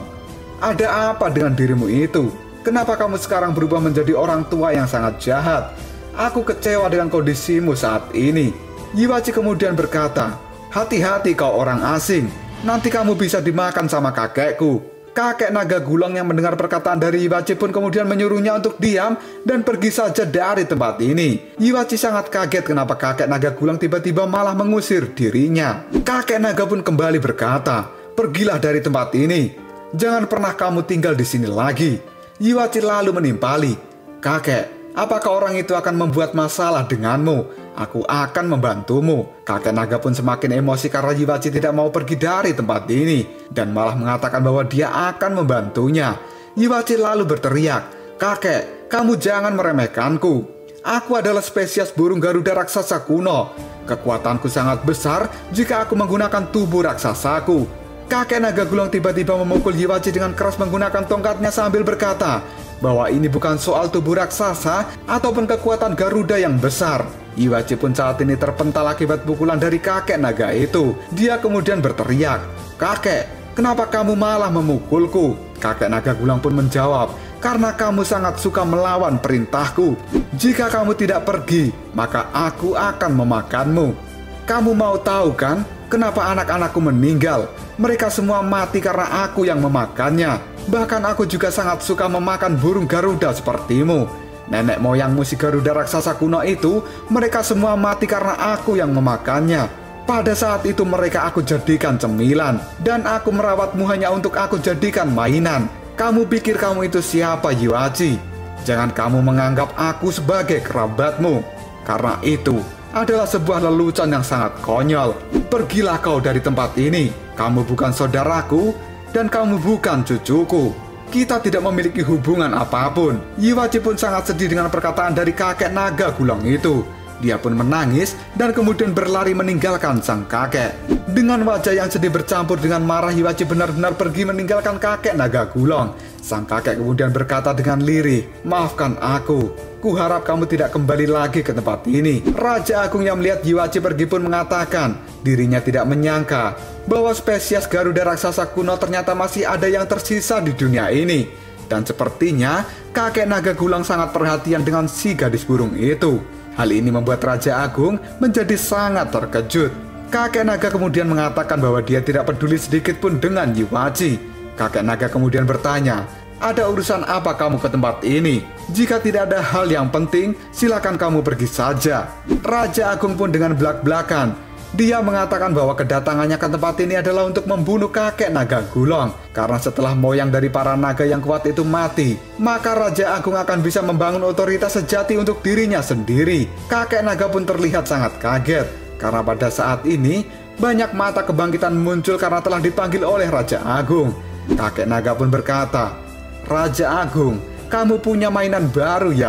ada apa dengan dirimu itu? Kenapa kamu sekarang berubah menjadi orang tua yang sangat jahat? Aku kecewa dengan kondisimu saat ini. Yuachi kemudian berkata, hati-hati kau orang asing, nanti kamu bisa dimakan sama kakekku. Kakek naga gulang yang mendengar perkataan dari Yuachi pun kemudian menyuruhnya untuk diam dan pergi saja dari tempat ini. Yuachi sangat kaget kenapa kakek naga gulang tiba-tiba malah mengusir dirinya. Kakek naga pun kembali berkata, pergilah dari tempat ini. Jangan pernah kamu tinggal di sini lagi. Yuachi lalu menimpali, kakek, apakah orang itu akan membuat masalah denganmu? Aku akan membantumu. Kakek naga pun semakin emosi karena Yuachi tidak mau pergi dari tempat ini dan malah mengatakan bahwa dia akan membantunya. Yuachi lalu berteriak, kakek, kamu jangan meremehkanku. Aku adalah spesies burung Garuda raksasa kuno. Kekuatanku sangat besar jika aku menggunakan tubuh raksasaku. Kakek naga gulang tiba-tiba memukul Yuachi dengan keras menggunakan tongkatnya sambil berkata bahwa ini bukan soal tubuh raksasa ataupun kekuatan Garuda yang besar. Yuachi pun saat ini terpental akibat pukulan dari kakek naga itu. Dia kemudian berteriak, kakek, kenapa kamu malah memukulku? Kakek naga gulang pun menjawab, karena kamu sangat suka melawan perintahku. Jika kamu tidak pergi, maka aku akan memakanmu. Kamu mau tahu kan kenapa anak-anakku meninggal? Mereka semua mati karena aku yang memakannya. Bahkan aku juga sangat suka memakan burung Garuda sepertimu. Nenek moyangmu si Garuda raksasa kuno itu, mereka semua mati karena aku yang memakannya. Pada saat itu mereka aku jadikan cemilan, dan aku merawatmu hanya untuk aku jadikan mainan. Kamu pikir kamu itu siapa, Yuachi? Jangan kamu menganggap aku sebagai kerabatmu. Karena itu adalah sebuah lelucon yang sangat konyol. Pergilah kau dari tempat ini. Kamu bukan saudaraku, dan kamu bukan cucuku. Kita tidak memiliki hubungan apapun. Yuachi pun sangat sedih dengan perkataan dari kakek naga gulang itu. Dia pun menangis dan kemudian berlari meninggalkan sang kakek. Dengan wajah yang sedih bercampur dengan marah, Yuachi benar-benar pergi meninggalkan kakek naga gulang. Sang kakek kemudian berkata dengan lirih, maafkan aku. Kuharap kamu tidak kembali lagi ke tempat ini. Raja Agung yang melihat Yuachi pergi pun mengatakan, dirinya tidak menyangka bahwa spesies Garuda raksasa kuno ternyata masih ada yang tersisa di dunia ini. Dan sepertinya kakek naga gulang sangat perhatian dengan si gadis burung itu. Hal ini membuat Raja Agung menjadi sangat terkejut. Kakek naga kemudian mengatakan bahwa dia tidak peduli sedikit pun dengan Yuachi. Kakek naga kemudian bertanya, ada urusan apa kamu ke tempat ini? Jika tidak ada hal yang penting, silakan kamu pergi saja. Raja Agung pun dengan belak-belakan, dia mengatakan bahwa kedatangannya ke tempat ini adalah untuk membunuh kakek naga gulang. Karena setelah moyang dari para naga yang kuat itu mati, maka Raja Agung akan bisa membangun otoritas sejati untuk dirinya sendiri. Kakek naga pun terlihat sangat kaget, karena pada saat ini banyak mata kebangkitan muncul karena telah dipanggil oleh Raja Agung. Kakek naga pun berkata, Raja Agung, kamu punya mainan baru ya?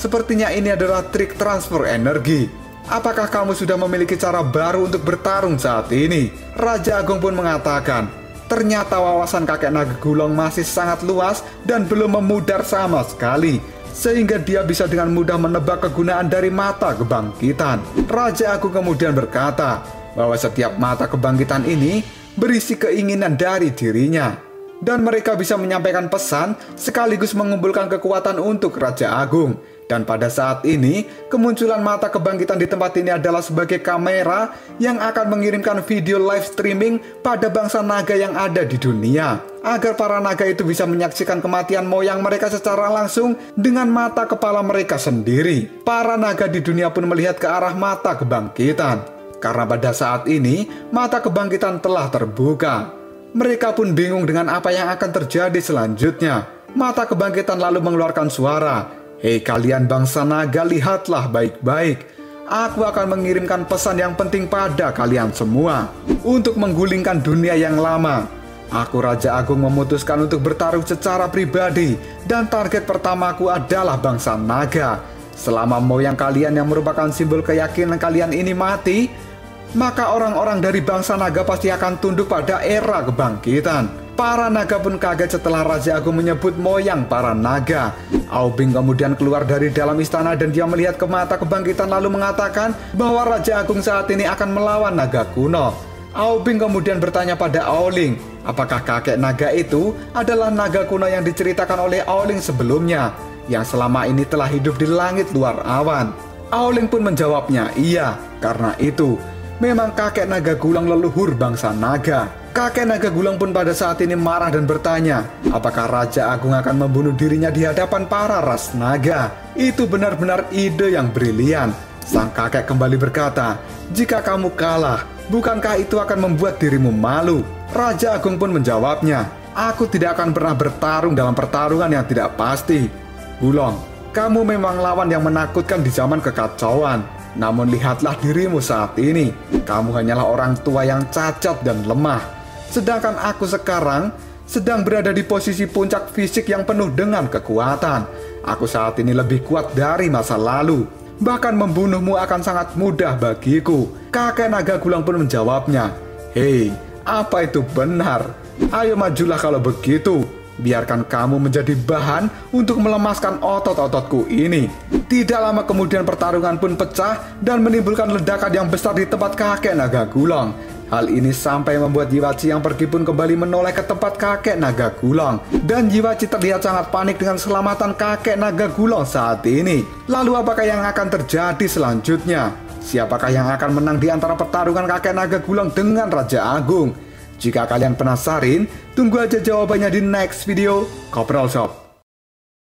Sepertinya ini adalah trik transfer energi. Apakah kamu sudah memiliki cara baru untuk bertarung saat ini? Raja Agung pun mengatakan, ternyata wawasan kakek naga gulung masih sangat luas dan belum memudar sama sekali, sehingga dia bisa dengan mudah menebak kegunaan dari mata kebangkitan. Raja Agung kemudian berkata bahwa setiap mata kebangkitan ini berisi keinginan dari dirinya, dan mereka bisa menyampaikan pesan sekaligus mengumpulkan kekuatan untuk Raja Agung. Dan pada saat ini, kemunculan mata kebangkitan di tempat ini adalah sebagai kamera yang akan mengirimkan video live streaming pada bangsa naga yang ada di dunia, agar para naga itu bisa menyaksikan kematian moyang mereka secara langsung dengan mata kepala mereka sendiri. Para naga di dunia pun melihat ke arah mata kebangkitan, karena pada saat ini mata kebangkitan telah terbuka. Mereka pun bingung dengan apa yang akan terjadi selanjutnya. Mata kebangkitan lalu mengeluarkan suara, "Hei kalian bangsa naga, lihatlah baik-baik. Aku akan mengirimkan pesan yang penting pada kalian semua untuk menggulingkan dunia yang lama. Aku Raja Agung memutuskan untuk bertarung secara pribadi, dan target pertamaku adalah bangsa naga. Selama moyang kalian yang merupakan simbol keyakinan kalian ini mati, maka orang-orang dari bangsa naga pasti akan tunduk pada era kebangkitan." Para naga pun kaget setelah Raja Agung menyebut moyang para naga. Aubing kemudian keluar dari dalam istana dan dia melihat ke mata kebangkitan lalu mengatakan bahwa Raja Agung saat ini akan melawan naga kuno. Aubing kemudian bertanya pada Aoling, apakah kakek naga itu adalah naga kuno yang diceritakan oleh Aoling sebelumnya, yang selama ini telah hidup di langit luar awan. Aoling pun menjawabnya, iya, karena itu memang kakek naga gulang leluhur bangsa naga. Kakek naga gulang pun pada saat ini marah dan bertanya, apakah Raja Agung akan membunuh dirinya di hadapan para ras naga? Itu benar-benar ide yang brilian. Sang kakek kembali berkata, jika kamu kalah, bukankah itu akan membuat dirimu malu? Raja Agung pun menjawabnya, aku tidak akan pernah bertarung dalam pertarungan yang tidak pasti. Gulong, kamu memang lawan yang menakutkan di zaman kekacauan. Namun lihatlah dirimu saat ini. Kamu hanyalah orang tua yang cacat dan lemah. Sedangkan aku sekarang sedang berada di posisi puncak fisik yang penuh dengan kekuatan. Aku saat ini lebih kuat dari masa lalu. Bahkan membunuhmu akan sangat mudah bagiku. Kakek naga gulang pun menjawabnya, hei, apa itu benar? Ayo majulah kalau begitu. Biarkan kamu menjadi bahan untuk melemaskan otot-ototku ini. Tidak lama kemudian pertarungan pun pecah dan menimbulkan ledakan yang besar di tempat kakek naga gulang. Hal ini sampai membuat Jiwachi yang pergi pun kembali menoleh ke tempat kakek naga gulang. Dan Jiwachi terlihat sangat panik dengan keselamatan kakek naga gulang saat ini. Lalu apakah yang akan terjadi selanjutnya? Siapakah yang akan menang di antara pertarungan kakek naga gulang dengan Raja Agung? Jika kalian penasaran, tunggu aja jawabannya di next video Kopral Shop.